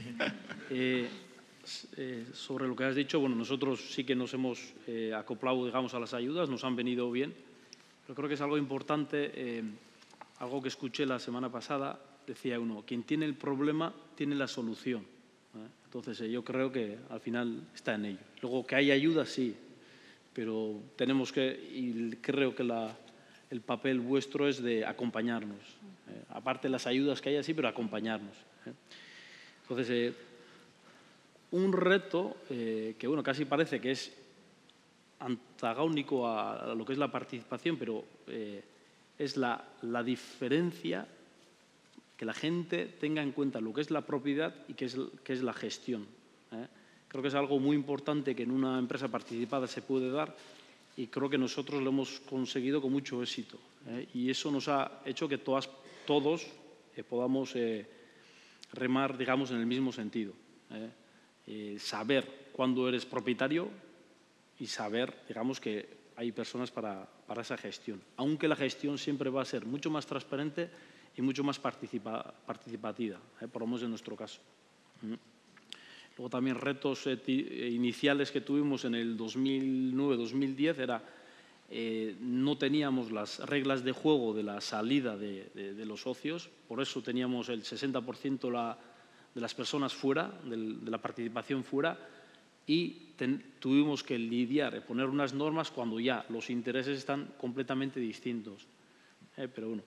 Sobre lo que has dicho, bueno, nosotros sí que nos hemos acoplado, digamos, a las ayudas, nos han venido bien, pero creo que es algo importante, algo que escuché la semana pasada, decía uno, quien tiene el problema tiene la solución. Entonces yo creo que al final está en ello. Luego que hay ayudas, sí, pero tenemos que, y creo que el papel vuestro es de acompañarnos. Aparte de las ayudas que hay así, pero acompañarnos. Entonces, un reto que, bueno, casi parece que es antagónico a lo que es la participación, pero es la diferencia que la gente tenga en cuenta lo que es la propiedad y qué es la gestión. Creo que es algo muy importante que en una empresa participada se puede dar, y creo que nosotros lo hemos conseguido con mucho éxito. Y eso nos ha hecho que todos podamos remar, digamos, en el mismo sentido. Saber cuándo eres propietario y saber, digamos, que hay personas para esa gestión. Aunque la gestión siempre va a ser mucho más transparente y mucho más participativa, por lo menos en nuestro caso. Luego también retos iniciales que tuvimos en el 2009-2010 era no teníamos las reglas de juego de la salida de los socios, por eso teníamos el 60% de las personas fuera, de la participación fuera, y tuvimos que lidiar, poner unas normas cuando ya los intereses están completamente distintos. Pero bueno,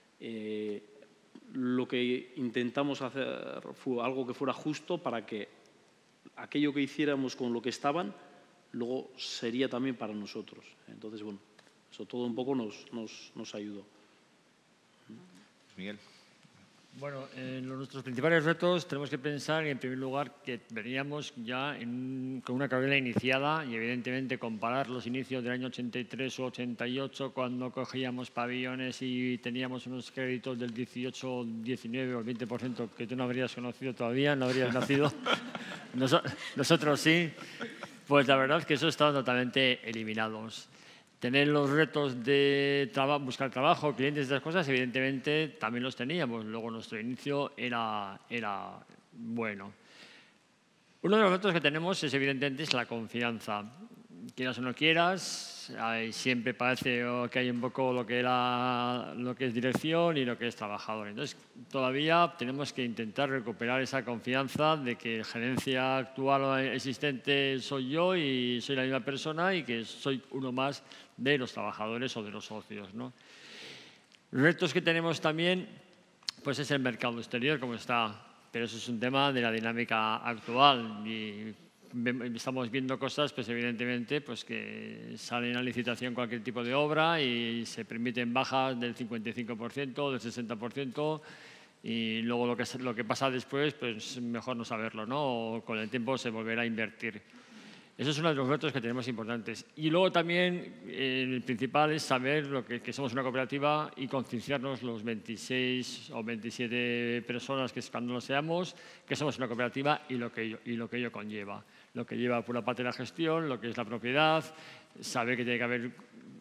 lo que intentamos hacer fue algo que fuera justo para que aquello que hiciéramos con lo que estaban, luego sería también para nosotros. Entonces, bueno, eso todo un poco nos ayudó. Miguel. Bueno, en nuestros principales retos tenemos que pensar, en primer lugar, que veníamos ya con una carrera iniciada y, evidentemente, comparar los inicios del año 83 o 88, cuando cogíamos pabellones y teníamos unos créditos del 18, 19 o el 20% que tú no habrías conocido todavía, no habrías nacido. Nosotros sí. Pues la verdad es que eso estaba totalmente eliminados. Tener los retos de buscar trabajo, clientes, esas cosas, evidentemente también los teníamos. Luego nuestro inicio era bueno. Uno de los retos que tenemos es, evidentemente, la confianza. quieras o no quieras, siempre parece que hay un poco lo que es dirección y lo que es trabajador. Entonces, todavía tenemos que intentar recuperar esa confianza de que gerencia actual o existente soy yo y soy la misma persona y que soy uno más de los trabajadores o de los socios, ¿no? Retos que tenemos también pues es el mercado exterior, como está, pero eso es un tema de la dinámica actual y estamos viendo cosas, pues evidentemente, pues que salen a licitación cualquier tipo de obra y se permiten bajas del 55%, del 60%, y luego lo que pasa después, pues mejor no saberlo, ¿no? O con el tiempo se volverá a invertir. Eso es uno de los retos que tenemos importantes. Y luego también el principal es saber que somos una cooperativa y concienciarnos los 26 o 27 personas que cuando lo seamos, que somos una cooperativa y lo que ello conlleva. Lo que lleva por la parte de la gestión, lo que es la propiedad, saber que tiene que haber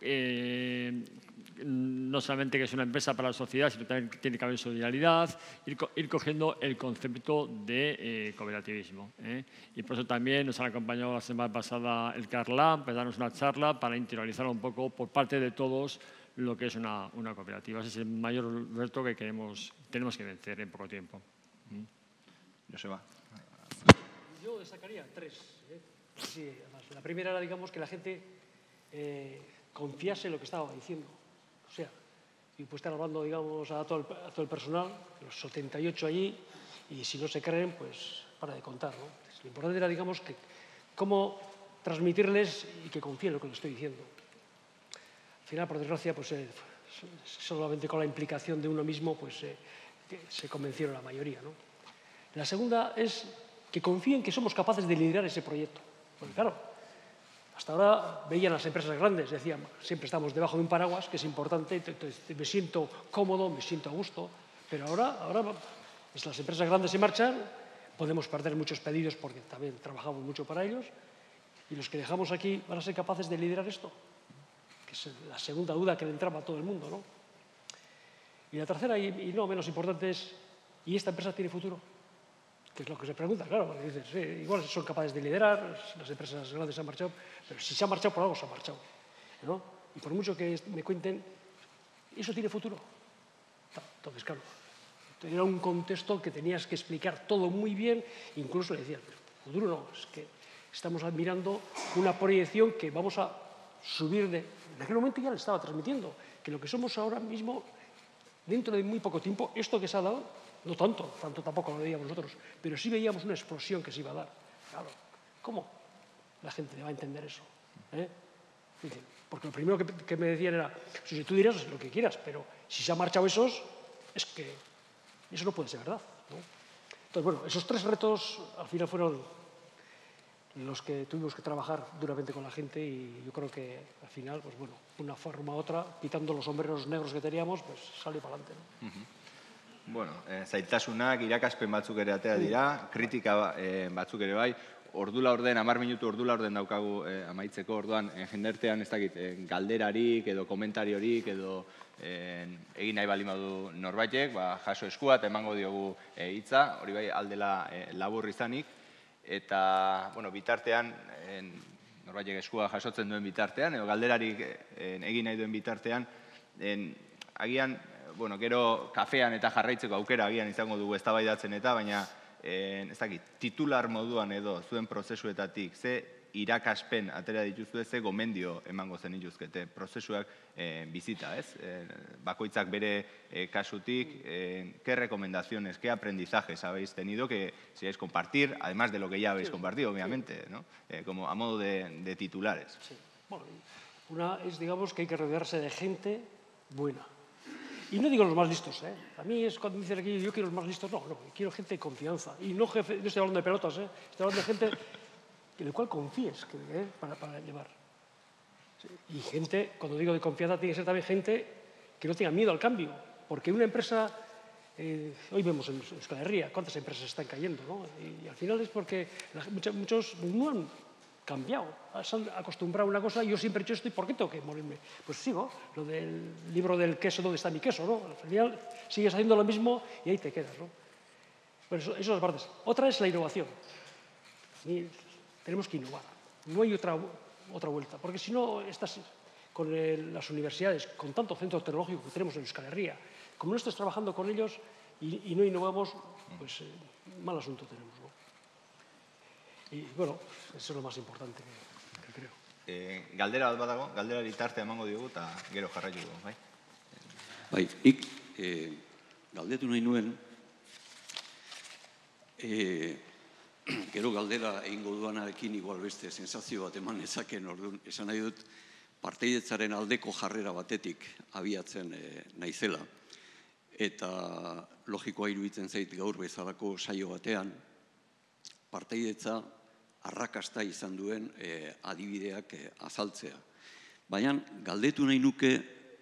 no solamente que es una empresa para la sociedad, sino también que tiene que haber solidaridad, ir cogiendo el concepto de cooperativismo. Y por eso también nos han acompañado la semana pasada el CARLAB, para darnos una charla para interiorizar un poco por parte de todos lo que es una cooperativa. Ese es el mayor reto que tenemos que vencer en poco tiempo. Joseba. Yo destacaría tres. Sí, además, la primera era, digamos, que la gente confiase en lo que estaba diciendo. O sea, y pues estar hablando, digamos, a todo el personal, los 78 allí, y si no se creen, pues para de contar, ¿no? Entonces, lo importante era, digamos, que cómo transmitirles y que confíen en lo que les estoy diciendo. Al final, por desgracia, pues solamente con la implicación de uno mismo, pues se convencieron la mayoría, ¿no? La segunda es que confíen que somos capaces de liderar ese proyecto. Porque claro, hasta ahora veían las empresas grandes, decían, siempre estamos debajo de un paraguas, que es importante, entonces me siento cómodo, me siento a gusto, pero ahora las empresas grandes se marchan, podemos perder muchos pedidos porque también trabajamos mucho para ellos, y los que dejamos aquí van a ser capaces de liderar esto, que es la segunda duda que le entraba a todo el mundo, ¿no? Y la tercera, y no menos importante, es, ¿y esta empresa tiene futuro? Que es lo que se pregunta, claro, porque dices, sí, igual son capaces de liderar, las empresas grandes se han marchado, pero si se han marchado por algo, se han marchado, ¿no? Y por mucho que me cuenten, ¿eso tiene futuro? Entonces, claro, era un contexto que tenías que explicar todo muy bien, incluso le decían, futuro no, es que estamos admirando una proyección que vamos a subir en aquel momento ya le estaba transmitiendo, que lo que somos ahora mismo, dentro de muy poco tiempo, esto que se ha dado, no tanto tampoco lo veíamos nosotros, pero sí veíamos una explosión que se iba a dar. Claro, ¿cómo la gente va a entender eso? Porque lo primero que me decían era, si tú dirás lo que quieras, pero si se han marchado esos, es que eso no puede ser verdad, ¿no? Entonces, bueno, esos tres retos al final fueron los que tuvimos que trabajar duramente con la gente y yo creo que al final, pues bueno, una forma u otra, quitando los sombreros negros que teníamos, pues salió para adelante, ¿no? Bueno, zailtasunak irakaspen batzuk ere atera dira, kritika batzuk ere bai, ordu laurden, 10 minutu ordu laurden daukagu amaitzeko, orduan jendertean ez dakit galderarik edo komentariorik edo egin nahi baldin badu norbaitek, jaso eskua eta emango diogu hitza, hori bai aldela labur izanik, eta bitartean, norbaitek eskua jasotzen duen bitartean, edo galderarik egin nahi duen bitartean, agian, gero kafean eta jarraitzeko aukera agian izango dugu eztabaidatzen eta, baina ez dakit, titular moduan edo zuen prozesuetatik, ze irakaspen atera dituzue, ze gomendio emango zen ituzkete prozesuak bizita, ez? Bakoitzak bere kasutik, ¿qué recomendaciones, qué aprendizajes habéis tenido que si queréis compartir, además de lo que ya habéis compartido, obviamente, ¿no? Como a modo de titulares. Sí. Bueno, una es, digamos, que hay que rodearse de gente buena. Y no digo los más listos, ¿eh? A mí es cuando me dicen aquí, yo quiero los más listos, no, quiero gente de confianza. Y no jefe, no estoy hablando de pelotas, estoy hablando de gente en la cual confíes para llevar. Sí. Y gente, cuando digo de confianza, tiene que ser también gente que no tenga miedo al cambio. Porque una empresa, hoy vemos en Euskal Herria cuántas empresas están cayendo, ¿no? Y al final es porque muchos no han cambiado, se han acostumbrado a una cosa y yo siempre he hecho esto y ¿por qué tengo que morirme? Pues sigo, lo del libro del queso, ¿dónde está mi queso? ¿No? Al final sigues haciendo lo mismo y ahí te quedas, ¿no? Bueno, eso es las partes. Otra es la innovación. Y tenemos que innovar. No hay otra otra vuelta. Porque si no, con las universidades, con tantos centros tecnológicos que tenemos en Euskal Herria, como no estés trabajando con ellos y no innovamos, pues mal asunto tenemos, ¿no? Y bueno, eso es lo más importante que creo. Galdera bat badago, galderari tarte emango diogu eta gero jarraituko, bai? Bai, nik galdetu nahi nuen, gero galdera egingo duanarekin igual beste sensazio bat eman ezaken, orduan, esan nahi dut, partaidetzaren aldeko jarrera batetik abiatzen naizela. Eta logikoa iruditzen zait gaur bezalako saio batean, partaidetza arrakasta izan duen adibideak azaltzea. Baina galdetu nahi nuke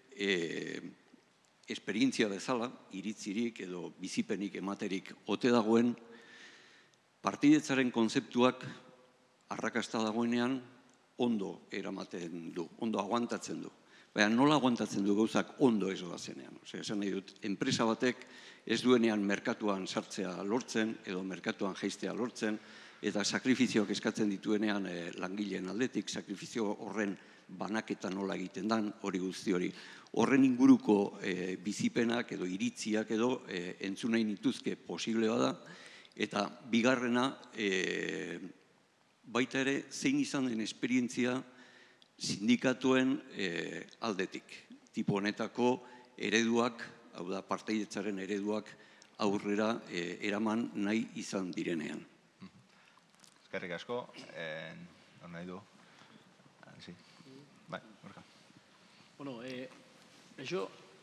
esperientzia bezala, iritzirik edo bizipenik ematerik ote dagoen, partaidetzaren konzeptuak arrakasta dagoenean ondo eramaten du, ondo aguantatzen du. Baina nola aguantatzen du gauzak ondo ez doazenean. Esan nahi dut, enpresa batek ez duenean merkatuan sartzea lortzen, edo merkatuan jaistea lortzen, eta sakrifizioak eskatzen dituenean langileen aldetik, sakrifizio horren banaketa nola egiten dan, hori guzti hori. Horren inguruko bizipenak edo iritziak edo entzun nahi nituzke posible bada, eta bigarrena baita ere zein izan den esperientzia sindikatuen aldetik. Tipo honetako ereduak, hau da partaidetzaren ereduak aurrera eraman nahi izan direnean. Eskerrik asko, hor nahi du. Bai, Borja. Bueno, això...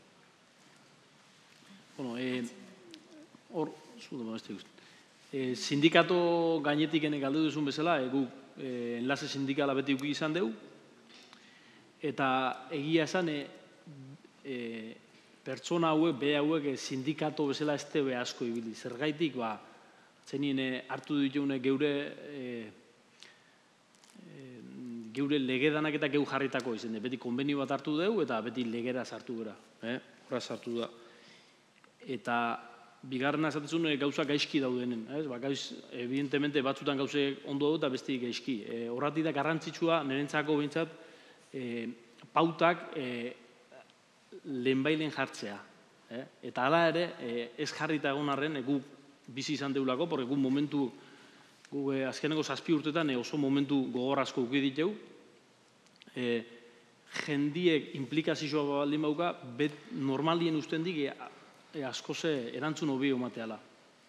Bueno, hor, zudu beste guzti. Sindikato gainetik galdu duzun bezala, guk enlaze sindikala beti uki izan dugu, eta egia esan, pertsona hauek, behe hauek sindikato bezala ez tebe asko ibili. Zergaitik, zenien hartu ditugune geure legedanak eta geu jarritako izan. Beti konbenio bat hartu dugu eta beti legera sartu gara. Horra sartu da. Eta bigarrena esatezun gauzak gaizki daudenen. Evidentemente batzutan gauzek ondo dut eta besti gaizki. Horratik da garrantzitsua nirentzako bintzat pautak lehenbailen jartzea. Eta hala ere ez jarrita egon arren guk bizi izan deulako, porque gu momentu, azkeneko 7 urtetan oso momentu gogor asko uki diteu, jendiek implikazioa baldin bauka, normalien usten dik askoze erantzun hobi emateala.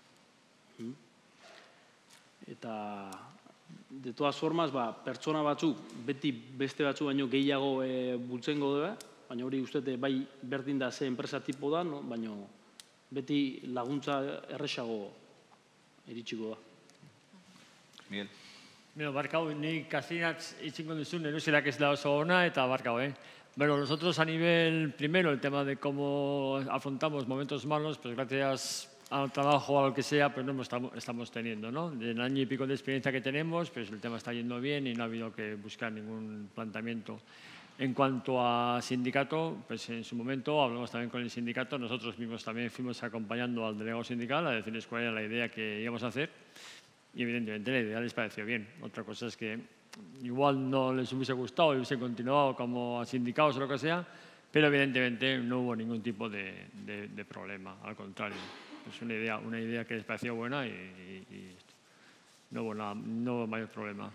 Eta, de todas formas, pertsona batzuk, beti beste batzuk baino gehiago bultzengo dugu, baina hori uste bai berdin da ze enpresa tipo da, baina beti laguntza erresago iritsiko da. Miguel. Bueno, barkau, ni kazinatz itxingo duzun, eruzerak ez da oso ona, eta barkau, Bueno, nosotros a nivel, primero, el tema de cómo afrontamos momentos malos, pues gracias al trabajo o a lo que sea, pues no estamos teniendo, ¿no? Del año y pico de experiencia que tenemos, pues el tema está yendo bien y no ha habido que buscar ningún planteamiento. En cuanto a sindicato, pues en su momento hablamos también con el sindicato, nosotros mismos también fuimos acompañando al delegado sindical a decirles cuál era la idea que íbamos a hacer y evidentemente la idea les pareció bien. Otra cosa es que igual no les hubiese gustado y hubiese continuado como sindicados o lo que sea, pero evidentemente no hubo ningún tipo de problema, al contrario. Es una idea que les pareció buena y no hubo mayor problema.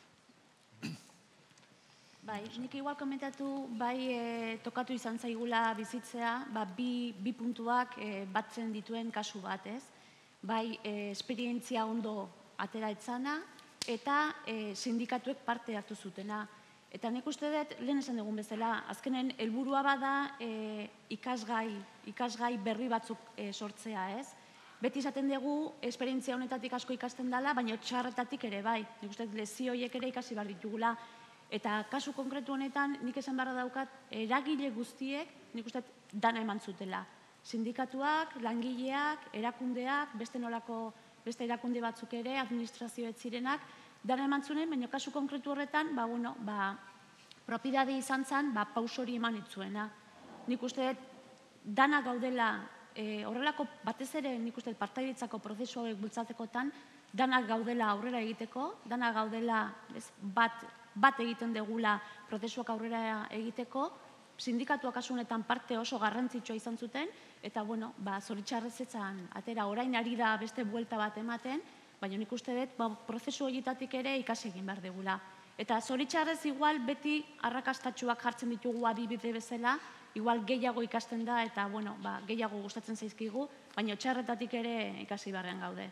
Bai, nik igual komentatu, tokatu izan zaigula bizitzea, bi puntuak batzen dituen kasu bat, ez? Bai, esperientzia ondo atera etzana, eta sindikatuek parte hartu zutena. Eta nik uste dut, lehen esan dugun bezala, azkenen helburua bada ikasgai berri batzuk sortzea, ez? Beti izaten dugu, esperientzia honetatik asko ikasten dela, baina txarretatik ere bai. Nik uste dut, lezioiek ere ikasi behar ditugula. Eta kasu konkretu honetan, nik esan beharra daukat, eragile guztiek, nik uste dana eman zutela. Sindikatuak, langileak, erakundeak, beste erakunde batzuk ere, administrazioet zirenak, dana eman zuen, baina kasu konkretu horretan, propiedade izan zen, paus hori eman itzuena. Nik uste dana gaudela, horrelako batez ere, nik uste partaidetzako prozesu hauek bultzatzekotan, dana gaudela aurrera egiteko, dana gaudela bat bat egiten degula prozesuak aurrera egiteko, sindikatuak asunetan parte oso garrantzitsua izan zuten, eta, bueno, zoritxarrez etzan atera orain ari da beste buelta bat ematen, baina nik uste dut, prozesu horietatik ere ikasi egin behar degula. Eta zoritxarrez igual beti arrakastatxuak jartzen ditugu adibide bezala, igual gehiago ikasten da eta, bueno, gehiago gustatzen zaizkigu, baina txarretatik ere ikasi beharrean gaude.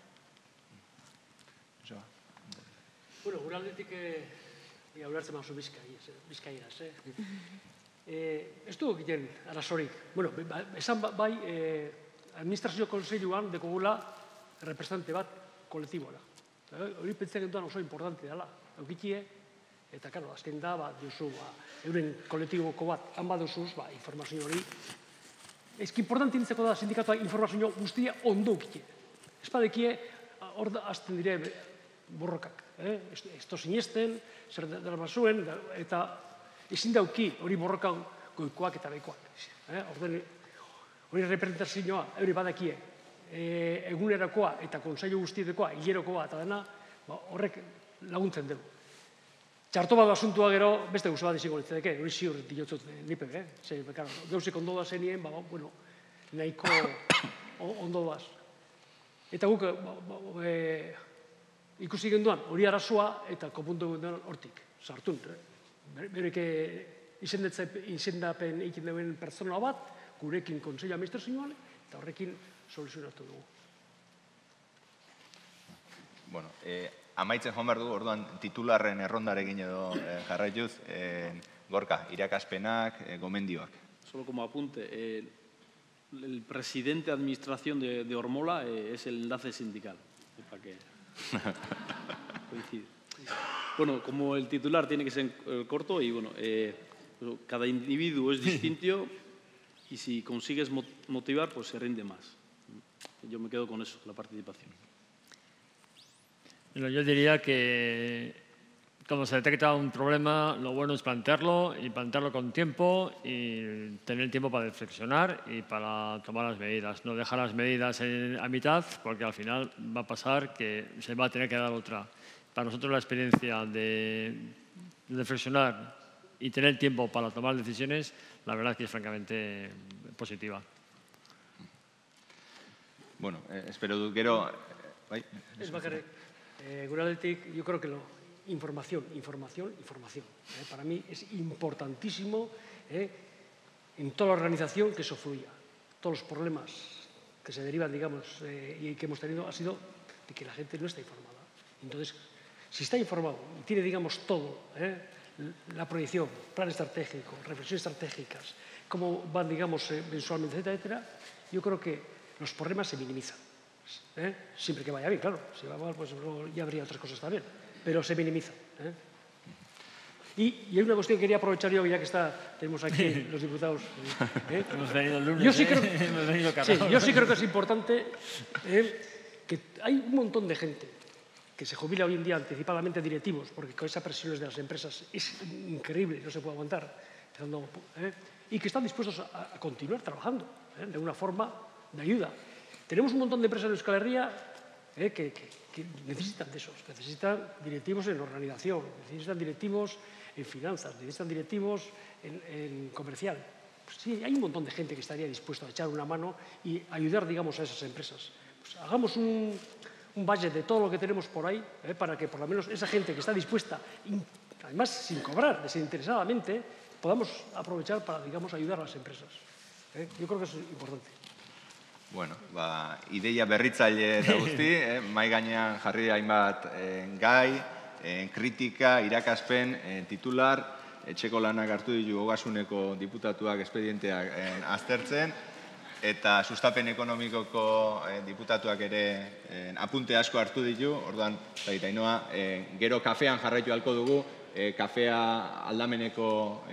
Bueno, gure aldetik ulertzen mazu bizkaieraz. Ez dugu egiten arazorik. Bueno, esan bai, administrazio konseiluan dekogula representante bat kolektiboa. Hori pentsen genduan oso importante dela. Eukitie, eta, karo, azken da, duzu, euren kolektiboko bat, han baduzuz, informazio hori. Ezki importante nintzeko da sindikatua informazio guztia ondo eukitie. Ez badekie, hor da azten dire borrokak. Ez to sinesten, zer dara bazuen, eta ezin dauki hori borrokan goikoak eta beikoak. Hori representazioa, hori badakie, egunerakoa eta konsailu guztietekoa, hilerokoa eta dena, horrek laguntzen dugu. Txarto bat asuntua gero, beste gauza bat izango litzateke, hori ziur diotzot nipe, gauzek ondo da zenien, nahiko ondo daz. Eta guk ikusi genduan hori arazoa eta kopuntu genduan hortik, sartun. Berek izendapen egin duen pertsona bat, gurekin konseilua administrazioan, eta horrekin soluzionatu dugu. Bueno, amaitzen joan behar dugu, orduan titularren errondarekin edo jarraituz, Gorka, irakaspenak, gomendioak. Solo como apunte, el presidente de administración de Ormola es el enlace sindical, para que coincide. Bueno, como el titular tiene que ser corto y bueno, cada individuo es distinto y si consigues motivar, pues se rinde más. Yo me quedo con eso, la participación. Bueno, yo diría que cuando se detecta un problema, lo bueno es plantearlo y plantearlo con tiempo y tener tiempo para reflexionar y para tomar las medidas. No dejar las medidas a mitad porque al final va a pasar que se va a tener que dar otra. Para nosotros la experiencia de reflexionar y tener tiempo para tomar decisiones, la verdad es que es francamente positiva. Bueno, espero du gero... Es bakarrik, gure aldetik, yo creo que información. Para mí es importantísimo en toda la organización que eso fluya. Todos los problemas que se derivan, digamos, y que hemos tenido ha sido de que la gente no está informada. Entonces, si está informado y tiene, digamos, todo, la proyección, plan estratégico, reflexiones estratégicas, cómo van, digamos, mensualmente, etcétera, yo creo que los problemas se minimizan. Siempre que vaya bien, claro. Si va mal, pues ya habría otras cosas también. Pero se minimizan. Y hay una cuestión que quería aprovechar yo, ya que tenemos aquí los diputados. Hemos venido el lunes, yo sí creo que es importante que hay un montón de gente que se jubila hoy en día anticipadamente directivos, porque con esas presiones de las empresas es increíble, no se puede aguantar, y que están dispuestos a continuar trabajando de una forma de ayuda. Tenemos un montón de empresas en Euskal Herria que necesitan de esos, necesitan directivos en organización, necesitan directivos en finanzas, necesitan directivos en comercial. Pues sí, hay un montón de gente que estaría dispuesta a echar una mano y ayudar, digamos, a esas empresas. Pues hagamos un budget de todo lo que tenemos por ahí, para que por lo menos esa gente que está dispuesta, además sin cobrar, desinteresadamente, podamos aprovechar para, digamos, ayudar a las empresas. Yo creo que eso es importante. Bueno, ideia berritzaile eta guzti, mai gainean jarri hainbat gai, kritika, irakaspen, titular, etxeko lanak hartu ditu Ogasuneko diputatuak espedienteak aztertzen, eta sustapen ekonomikoko diputatuak ere apunte asko hartu ditu, orduan, Ainoa, gero kafean jarraitu halko dugu, kafea aldameneko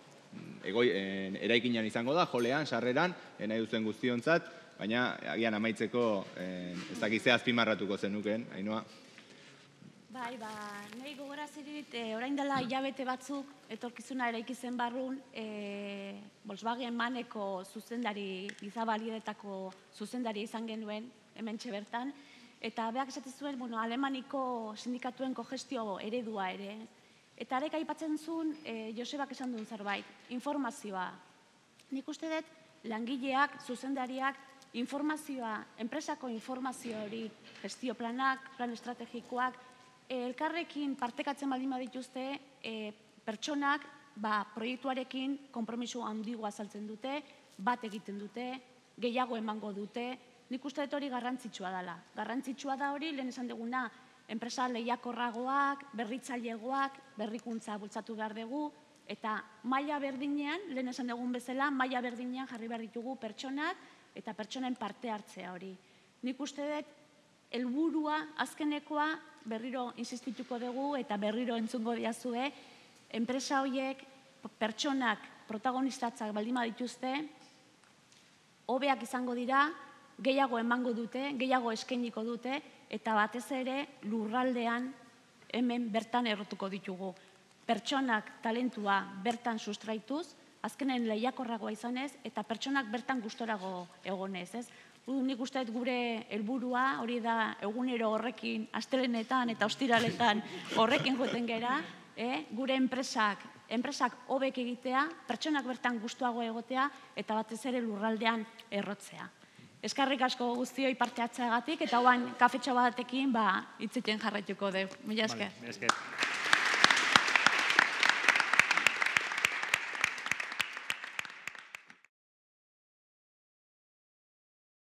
eraikinan izango da, jolean, sarreran, nahi duzen guztiontzat, baina agian amaitzeko ez dakizea azpimarratuko zenuken, Ainoa. Bai, nahi gogorazi dit, orain dela hilabete batzuk, etorkizuna eraiki zen barrun, Volkswagen maneko zuzendari, gizabalidetako zuzendari izan genuen, hementxe bertan, eta beak esaten zuen, Alemaniko sindikatuen kogestio eredua ere, Eta arek aipatzen zuen, Josebak esan duen zerbait, informazioa. Nik uste dut, langileak, zuzendariak, informazioa, enpresako informazio hori, gestio planak, plan estrategikoak, elkarrekin partekatzen baldin badituzte, pertsonak proiektuarekin konpromiso handigoa azaltzen dute, bat egiten dute, gehiago emango dute, nik uste dut hori garrantzitsua dela. Garrantzitsua da hori, lehen esan duguna, enpresa lehiakorragoak, berritzailegoak, berrikuntza bultzatu behar dugu, eta maila berdinean, lehen esan dugun bezala, maila berdinean jarri behar ditugu pertsonak eta pertsonen parte hartzea hori. Nik uste dut, helburua azkenekoa berriro insistituko dugu eta berriro entzungo diazue, enpresa horiek pertsonak protagonistatzak baldin badituzte, hobeak izango dira, gehiago emango dute, gehiago eskainiko dute, eta batez ere lurraldean hemen bertan errotuko ditugu. Pertsonak talentua bertan sustraituz, azkenen lehiakorragoa izanez, eta pertsonak bertan gustorago egonez, ez? Nik uste dut gure helburua, hori da egunero horrekin, astelenetan eta ostiraletan horrekin joeten gera, gure enpresak hobek egitea, pertsonak bertan gustuago egotea, eta batez ere lurraldean errotzea. Eskerrik asko guztioi parte hartzeagatik, eta oain kafetxo batekin hitz egiten jarraituko dugu. Mila esker.